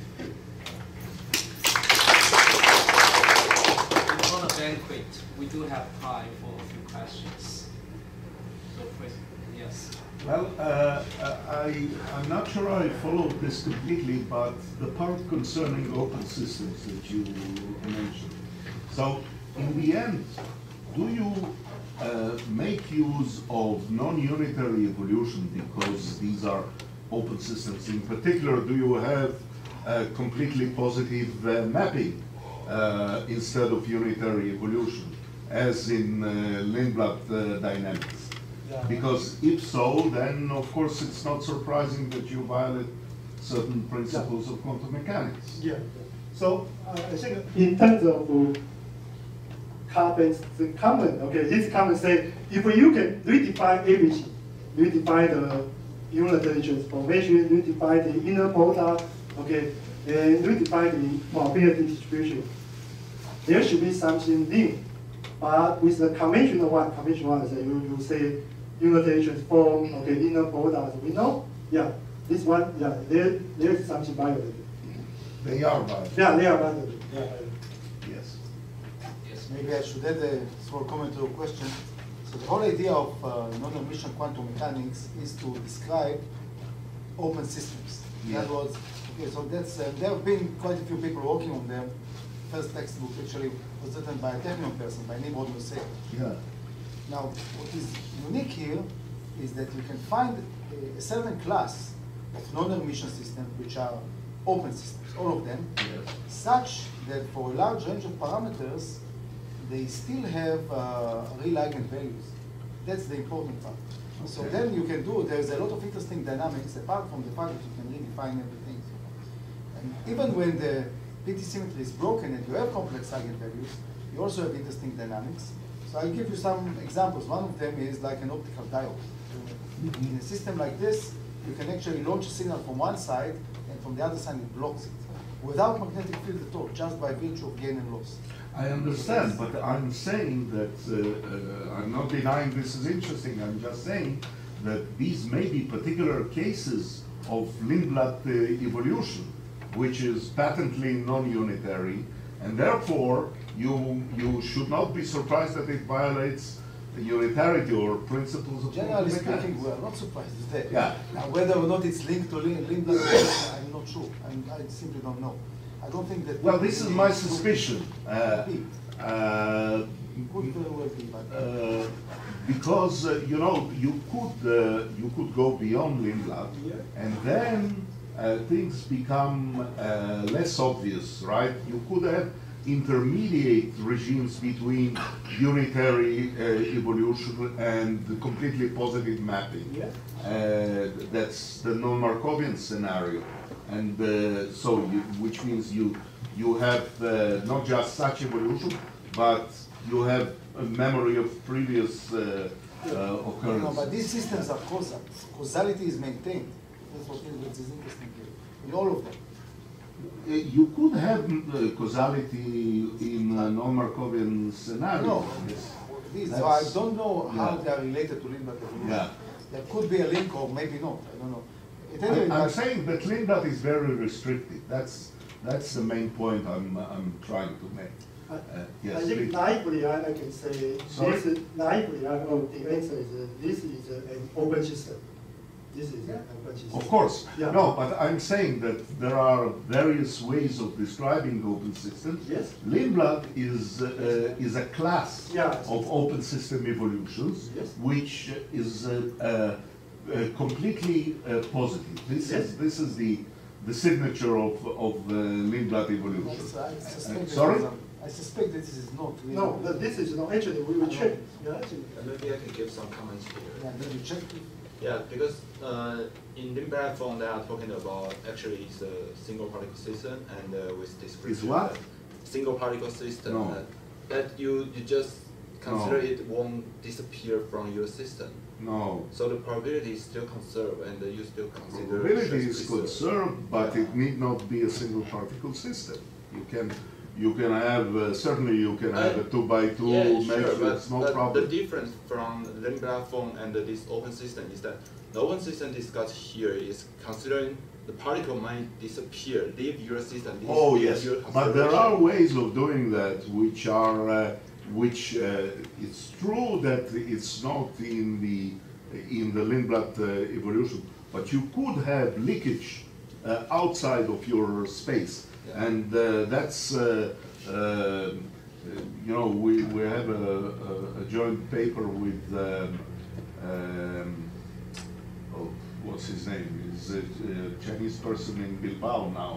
Speaker 6: Before the banquet, we do have time for a few questions. So please, yes.
Speaker 4: Well, uh, I, I'm not sure I followed this completely, but the part concerning open systems that you mentioned. So in the end, do you Uh, make use of non-unitary evolution because these are open systems? In particular, do you have a completely positive uh, mapping uh, instead of unitary evolution, as in uh, Lindblad uh, dynamics? Yeah. Because if so, then of course it's not surprising that you violate certain principles yeah. of quantum mechanics.
Speaker 7: Yeah. So uh, I think in terms of uh, Carbon's the common, okay, his common say, if you can redefine everything, redefine the unitary transformation, redefine the inner product, okay, and redefine the mobility distribution, there should be something new. But with the conventional one, conventional one is you, you say unitary transform, okay, inner product, we know, yeah, this one, yeah, there, there is something violated.
Speaker 4: They are violated.
Speaker 7: Yeah, they are violated. Yeah.
Speaker 3: Maybe I should add a small comment to your question. So the whole idea of uh, non-emission quantum mechanics is to describe open systems. In other words, okay, so that's uh, there have been quite a few people working on them. First textbook actually was written by a Technion person, by Nimrod Yosef.
Speaker 4: Yeah.
Speaker 3: Now, what is unique here is that you can find a, a certain class of non-emission systems which are open systems, all of them, yes. Such that for a large range of parameters, they still have uh, real eigenvalues. That's the important part. Okay. So then you can do, there's a lot of interesting dynamics apart from the fact that you can redefine everything. And even when the P T symmetry is broken and you have complex eigenvalues, you also have interesting dynamics. So I'll give you some examples. One of them is like an optical diode. Mm-hmm. In a system like this, you can actually launch a signal from one side and from the other side it blocks it. Without magnetic field at all, just by virtue of gain and loss.
Speaker 4: I understand, but I'm saying that, uh, uh, I'm not denying this is interesting, I'm just saying that these may be particular cases of Lindblad uh, evolution, which is patently non-unitary, and therefore you, you should not be surprised that it violates the unitarity or principles of
Speaker 3: generally
Speaker 4: speaking,
Speaker 3: mechanics. We are not surprised with that.
Speaker 4: Yeah.
Speaker 3: Now, whether or not it's linked to Lindblad, I'm not sure. I'm, I simply don't know. I don't think that.
Speaker 4: Well, this is my suspicion. Uh, uh,
Speaker 3: could very well be, but
Speaker 4: uh, because uh, you know you could uh, you could go beyond Lindblad, yeah. And then uh, things become uh, less obvious, right? You could have intermediate regimes between unitary uh, evolution and the completely positive mapping. Yeah. Uh, that's the non-Markovian scenario. And uh, so, you, which means you you have uh, not just such evolution, but you have a memory of previous uh, uh, occurrences.
Speaker 3: No, but these systems are causal. Causality is maintained. That's what is interesting here. In all of them.
Speaker 4: Uh, you could have uh, causality in a non-Markovian scenario.
Speaker 3: No, these, so I don't know how yeah. they are related to Lindblad evolution.
Speaker 4: Yeah.
Speaker 3: There could be a link or maybe not. I don't know.
Speaker 4: I'm, I'm saying that Lindblad is very restricted. That's that's the main point I'm I'm trying to make.
Speaker 7: Uh,
Speaker 4: yes,
Speaker 7: I think
Speaker 4: please.
Speaker 7: naively I, I can say
Speaker 4: Sorry?
Speaker 7: this is, naively I know the answer is uh, this is uh, an open system. This is yeah. an open system.
Speaker 4: Of course.
Speaker 7: Yeah.
Speaker 4: No, but I'm saying that there are various ways of describing open systems.
Speaker 7: Yes.
Speaker 4: Lindblad is uh, is a class
Speaker 7: yeah,
Speaker 4: of open system evolutions,
Speaker 7: yes.
Speaker 4: which is uh, uh, uh, completely uh, positive. This
Speaker 7: yes.
Speaker 4: is this is the the signature of, of the Lindblad evolution.
Speaker 3: Yes, I suspect
Speaker 4: Uh,
Speaker 3: that
Speaker 4: sorry?
Speaker 3: is, um, I suspect that this is not really.
Speaker 7: No, but this is not, actually, we will check. Yeah, actually.
Speaker 8: Uh, Maybe I can give some comments here.
Speaker 3: Yeah, did you check?
Speaker 8: Yeah, because uh, in Lindblad form they are talking about actually it's a single particle system and uh, with description.
Speaker 4: Is what?
Speaker 8: that Single particle system.
Speaker 4: No.
Speaker 8: That, that you, you just consider
Speaker 4: No.
Speaker 8: it won't disappear from your system.
Speaker 4: No.
Speaker 8: So the probability is still conserved and uh, you still consider
Speaker 4: Probability is
Speaker 8: stress
Speaker 4: conserved, but it need not be a single particle system. You can, you can have, uh, certainly you can have a two by two
Speaker 8: Yeah, sure,
Speaker 4: measure,
Speaker 8: but,
Speaker 4: it's no
Speaker 8: but
Speaker 4: problem.
Speaker 8: the difference from Lindblad form and uh, this open system is that the open system discussed here is considering the particle might disappear, leave your system. leave-
Speaker 4: Oh,
Speaker 8: leave
Speaker 4: yes,
Speaker 8: your
Speaker 4: but there
Speaker 8: consideration.
Speaker 4: are ways of doing that which are, uh, which, uh, it's true that it's not in the, in the Lindblad uh, evolution, but you could have leakage uh, outside of your space.
Speaker 8: Yeah.
Speaker 4: And uh, that's, uh, uh, you know, we, we have a, a, a joint paper with, um, um, oh, what's his name? He's a, a Chinese person in Bilbao now.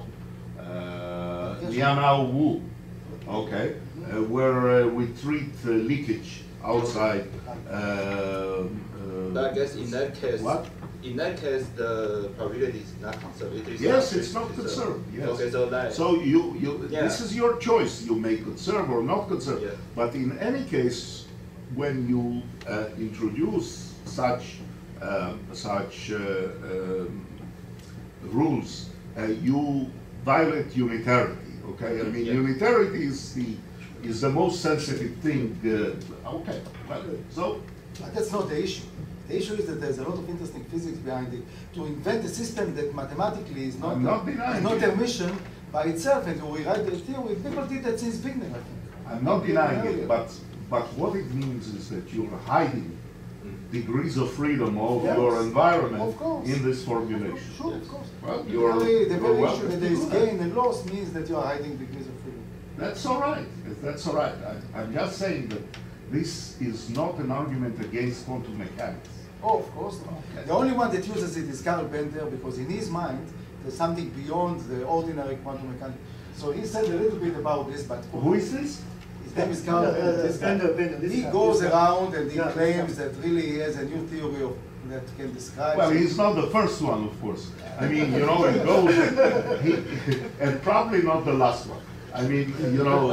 Speaker 4: Uh, Lianao Wu, okay, uh, where uh, we treat uh, leakage outside. Uh, uh,
Speaker 8: But I guess in that case,
Speaker 4: What?
Speaker 8: in that case, the probability is not conserved. It is
Speaker 4: Yes,
Speaker 8: not
Speaker 4: it's not
Speaker 8: conserved.
Speaker 4: conserved, yes.
Speaker 8: Okay, so that.
Speaker 4: So you, you,
Speaker 8: Yeah.
Speaker 4: this is your choice, you may conserve or not conserve.
Speaker 8: Yeah.
Speaker 4: But in any case, when you uh, introduce such, um, such uh, um, rules, uh, you violate unitarity, okay? I mean,
Speaker 8: Yeah.
Speaker 4: unitarity is the, is the most sensitive thing, uh, okay, well, so,
Speaker 3: But that's not the issue. The issue is that there's a lot of interesting physics behind it. To invent a system that mathematically is not,
Speaker 4: I'm not denying
Speaker 3: not
Speaker 4: it.
Speaker 3: a mission by itself, and to rewrite the theory, people did that since beginning, I think.
Speaker 4: I'm not
Speaker 3: Maybe
Speaker 4: denying
Speaker 3: earlier.
Speaker 4: it, but, but what it means is that you're hiding degrees of freedom of
Speaker 3: Yes.
Speaker 4: your environment
Speaker 3: Of course.
Speaker 4: in this formulation.
Speaker 3: Sure, of course.
Speaker 4: Well,
Speaker 3: The
Speaker 4: you're,
Speaker 3: very, the
Speaker 4: you're
Speaker 3: very
Speaker 4: welcome
Speaker 3: issue that
Speaker 4: to
Speaker 3: there is
Speaker 4: do that.
Speaker 3: gain and loss means that you are hiding degrees of freedom.
Speaker 4: That's all right, that's all right. I, I'm just saying that this is not an argument against quantum mechanics.
Speaker 3: Oh, of course not.
Speaker 4: Okay.
Speaker 3: The only one that uses it is Carl Bender, because in his mind, there's something beyond the ordinary quantum mechanics. So he said a little bit about this, but
Speaker 4: Who is this?
Speaker 3: his name is Carl
Speaker 7: Yeah,
Speaker 3: Bender.
Speaker 7: uh,
Speaker 3: This guy.
Speaker 7: Bender, Bender, this
Speaker 3: He
Speaker 7: guy,
Speaker 3: goes
Speaker 7: this guy.
Speaker 3: around and he
Speaker 7: Yeah, this
Speaker 3: claims
Speaker 7: guy.
Speaker 3: that really he has a new theory of, that can describe.
Speaker 4: Well, he's not the first one, of course. I mean, you know, it goes, he, and probably not the last one. I mean, you know.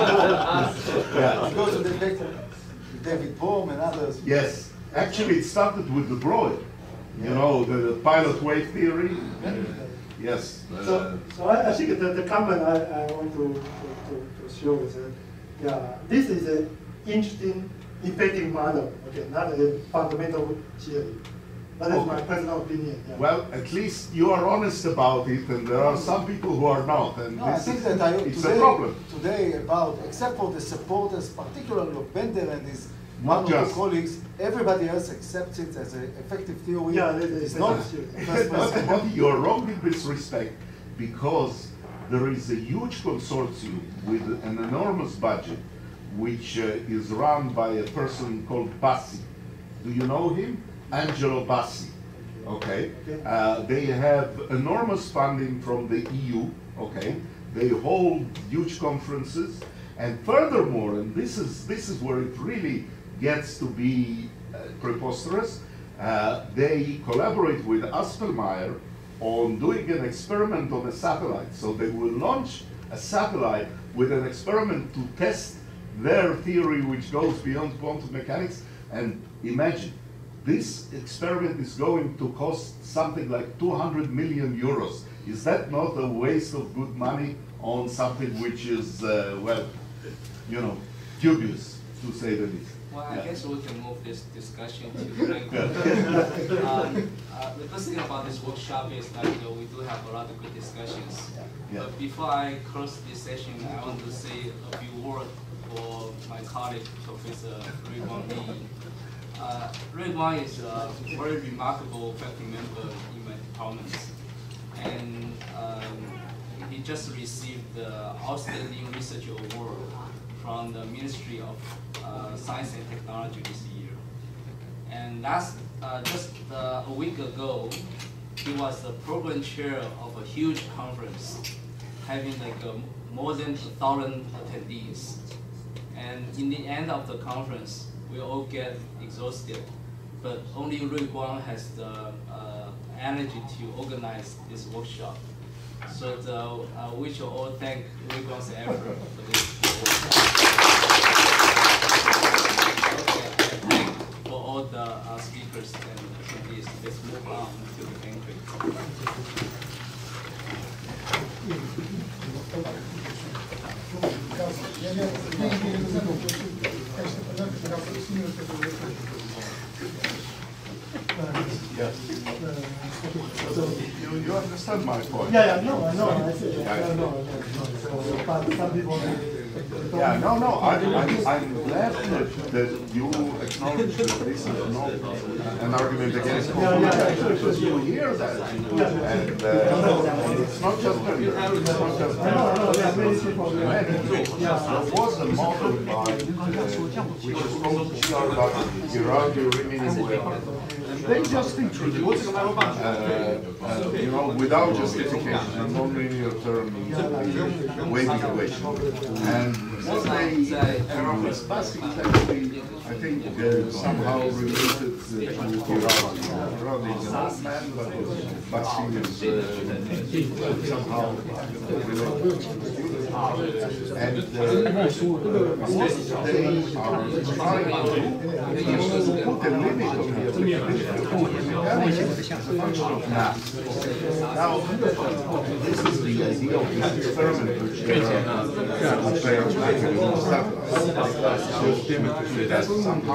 Speaker 4: yeah.
Speaker 3: He goes to the effect of David Bohm and others.
Speaker 4: Yes, actually it started with the Broglie, you know, the, the pilot wave theory. Uh, yes. Uh,
Speaker 7: So, so I, I think the, the comment I, I want to, to, to show is that, yeah, this is an interesting effective model, okay, not a fundamental theory. But that's my
Speaker 4: Okay.
Speaker 7: personal opinion. Yeah.
Speaker 4: well, at least you are honest about it, and there are some people who are not, and
Speaker 3: No, I
Speaker 4: this
Speaker 3: think
Speaker 4: is,
Speaker 3: that I,
Speaker 4: it's
Speaker 3: today,
Speaker 4: a problem.
Speaker 3: today about, except for the supporters, particularly of Bender and his
Speaker 4: Not
Speaker 3: one or two
Speaker 4: just.
Speaker 3: colleagues, everybody else accepts it as an effective theory.
Speaker 7: Yeah, it is
Speaker 3: It's not
Speaker 7: effective theory.
Speaker 3: first
Speaker 4: But,
Speaker 3: person.
Speaker 4: but you're wrong in this respect, because there is a huge consortium with an enormous budget, which uh, is run by a person called Bassi. Do you know him? Angelo Bassi. Okay. Uh, they have enormous funding from the E U. Okay. They hold huge conferences, and furthermore, and this is this is where it really gets to be uh, preposterous. Uh, they collaborate with Aspelmeyer on doing an experiment on a satellite. So they will launch a satellite with an experiment to test their theory, which goes beyond quantum mechanics. And imagine, this experiment is going to cost something like two hundred million euros. Is that not a waste of good money on something which is, uh, well, you know, dubious, to say the least?
Speaker 6: Well, I
Speaker 4: Yeah.
Speaker 6: guess we can move this discussion to Frank. um, uh, the first thing about this workshop is that you know, we do have a lot of good discussions.
Speaker 4: Yeah.
Speaker 6: But before I close this session, I want to say a few words for my colleague, Professor Ruibon Li. Uh, Ruibon is a very remarkable faculty member in my department. And um, he just received the Outstanding Research Award from the Ministry of uh, Science and Technology this year. And last, uh, just uh, a week ago, he was the program chair of a huge conference, having like a, more than a thousand attendees. And in the end of the conference, we all get exhausted, but only Rui Guang has the uh, energy to organize this workshop. So the, uh, we should all thank Rui Guang's effort for this. Okay, thank for all the uh, speakers and attendees. Let's move on to the banquet.
Speaker 4: Yes. So you, you understand my point?
Speaker 7: Yeah, yeah, no, I know, I see. Yeah, no, no, no. So, but some people.
Speaker 4: Yeah, no, no, I, I'm, I'm glad that, that you acknowledge that this is not an argument against
Speaker 7: Yeah, yeah, yeah,
Speaker 4: because you hear that. And, uh, and it's not just Korea, it's not just
Speaker 7: No, no, there are many people.
Speaker 4: There was a model by, uh, which is called G R W, Girardi Remaining Well. They just introduced, uh, uh, you know, without justification, a non-linear term in the wave equation. And what they introduced is actually, I think, uh, somehow related to Girardi. Girardi is an old man, but Baxi is uh, somehow related. And uh, what they are trying to do is to put a limit on the applicability as a function of mass. Now, this is the idea of this experiment which they are making on satellites. So that somehow,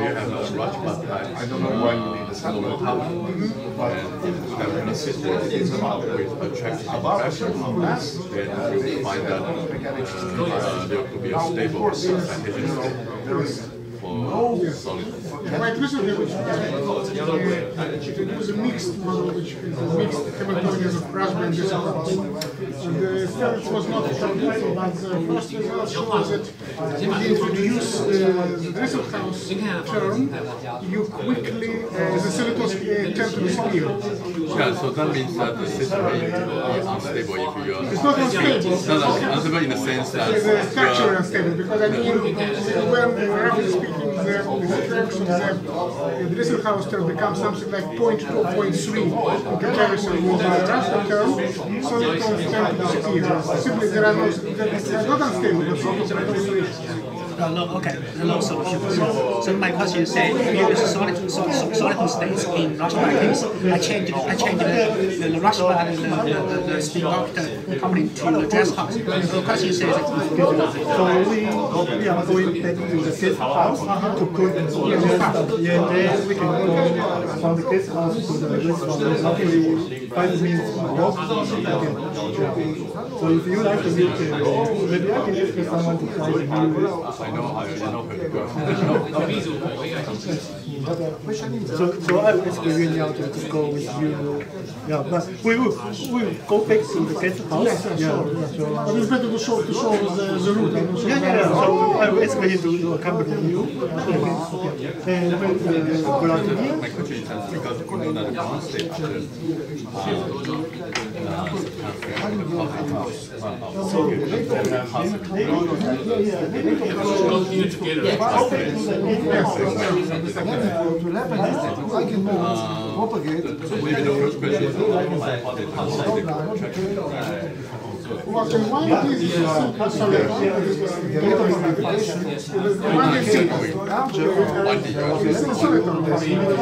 Speaker 4: I don't know why you need a satellite, but
Speaker 9: have a system is about with attraction of mass, then you find that uh, there could be a stable citation
Speaker 4: there is
Speaker 9: for solid.
Speaker 2: Quite recently, which was, uh, it was a mixed model, which is a mixed Hamiltonian of Raspberry disciplines. And the first was not complete, but the first result shows that when you introduce uh, the Dresselhaus term, you quickly, uh, the syllables uh, tend to disappear.
Speaker 9: Yeah, so that means that the system may be unstable if you are.
Speaker 2: It's not unstable.
Speaker 9: No, no, unstable in the sense that
Speaker 2: The structure is unstable, because I mean, when roughly speaking, the, the strength of the, the Dresselhaus term becomes something like zero point two, zero point three in comparison with the raster term, so it tend to disappear. Simply, there are no, they are not unstable, but not.
Speaker 5: Uh, no, okay, no solution. So, so my question is, say, if you use solid, solid, solid states in Raspberry case, I change, I change the, the, the Raspberry and the, the, the, the spin octet coupling to the Dresselhaus. So the question is,
Speaker 7: so we, we are going back to the guest house to put the yeah, then we can go from the guest house to the restaurant. Roughly five minutes walk. Okay. So if you like to meet, uh, maybe I can ask someone to try the new.
Speaker 9: I know how you know how to go.
Speaker 7: So, so I will ask you now to, to go with you. Yeah, but we will we will go back to the guest house.
Speaker 2: Yes, yes,
Speaker 7: yeah,
Speaker 2: sure.
Speaker 7: yeah, so,
Speaker 2: But it's better to show, to show the, the route. I'm not sure.
Speaker 7: yeah, yeah, yeah. So I will ask you to, to accompany you. Okay, okay. And when uh, Vladimir.
Speaker 9: My question is uh, because you know that one state after
Speaker 7: So
Speaker 3: To happen is that I can move, propagate.
Speaker 9: maybe the first question is uh, how they translate the attraction.
Speaker 2: Well, then why it is uh, sorry,
Speaker 3: The rate of propagation
Speaker 2: why is it
Speaker 9: One day you
Speaker 2: It's a silicon, because I'm new,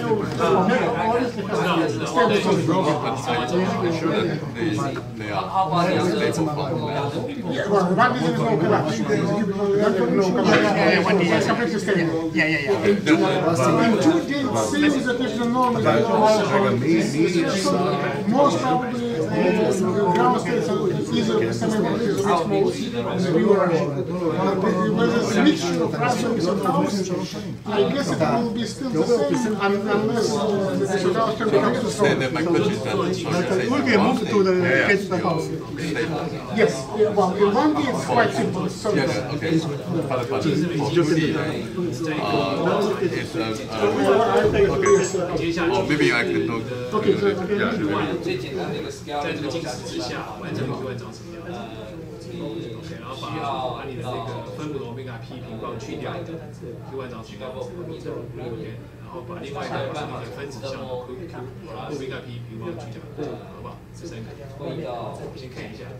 Speaker 9: I'm sure that they, they are stable from
Speaker 2: well, one reason is no collapse. One could no collapse. It's completely stable.
Speaker 5: yeah, yeah, yeah.
Speaker 2: In two D, it seems that if the norm is
Speaker 4: like a medium
Speaker 2: so most probably the ground states are easier with semi-vortex mode. We were, it was a mixture of randoms and house. I guess it will be still the same unless uh, the Gauss term becomes too strong.
Speaker 9: Then my question is that
Speaker 7: We can move to the get to the house.
Speaker 2: Yes, yeah, well, in one D it's quite simple. It's so
Speaker 9: yes, okay. But, but for two D, uh, it's uh, uh, okay. Or maybe I can talk.
Speaker 2: Okay, so,
Speaker 9: yeah, maybe.
Speaker 6: 最简单的一个 scale
Speaker 10: 在这个镜子之下，完整的 Q 长什么样子 ？OK， 然后把把你的这个分母的欧米伽 P 平方去掉 ，Q 长什么样子 ？OK， 然后把另外一个把那个分子项 Q Q 欧米伽 P 平方去掉，好不好？这三个，先看一下。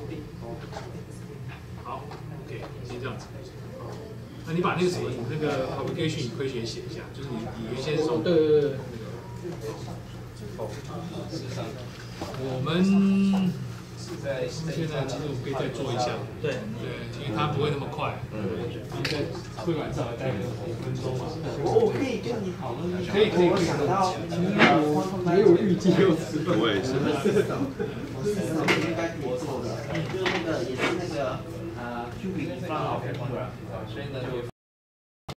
Speaker 10: 好 ，OK， 先这样子。那你把那个什么，那个 publication equation 写一下，就是你你原先说。对对对。我们现在其实我们可以再做一下，对对，因为它不会那么快，应该会晚上待个五分钟嘛。
Speaker 11: 我可以跟你讨论一下，
Speaker 10: 可以可以可以。
Speaker 11: 想到没有预计又迟到。
Speaker 9: 我也是。
Speaker 11: 我是应该可以做的，就是那个也是那个呃 Q 比方，所以呢。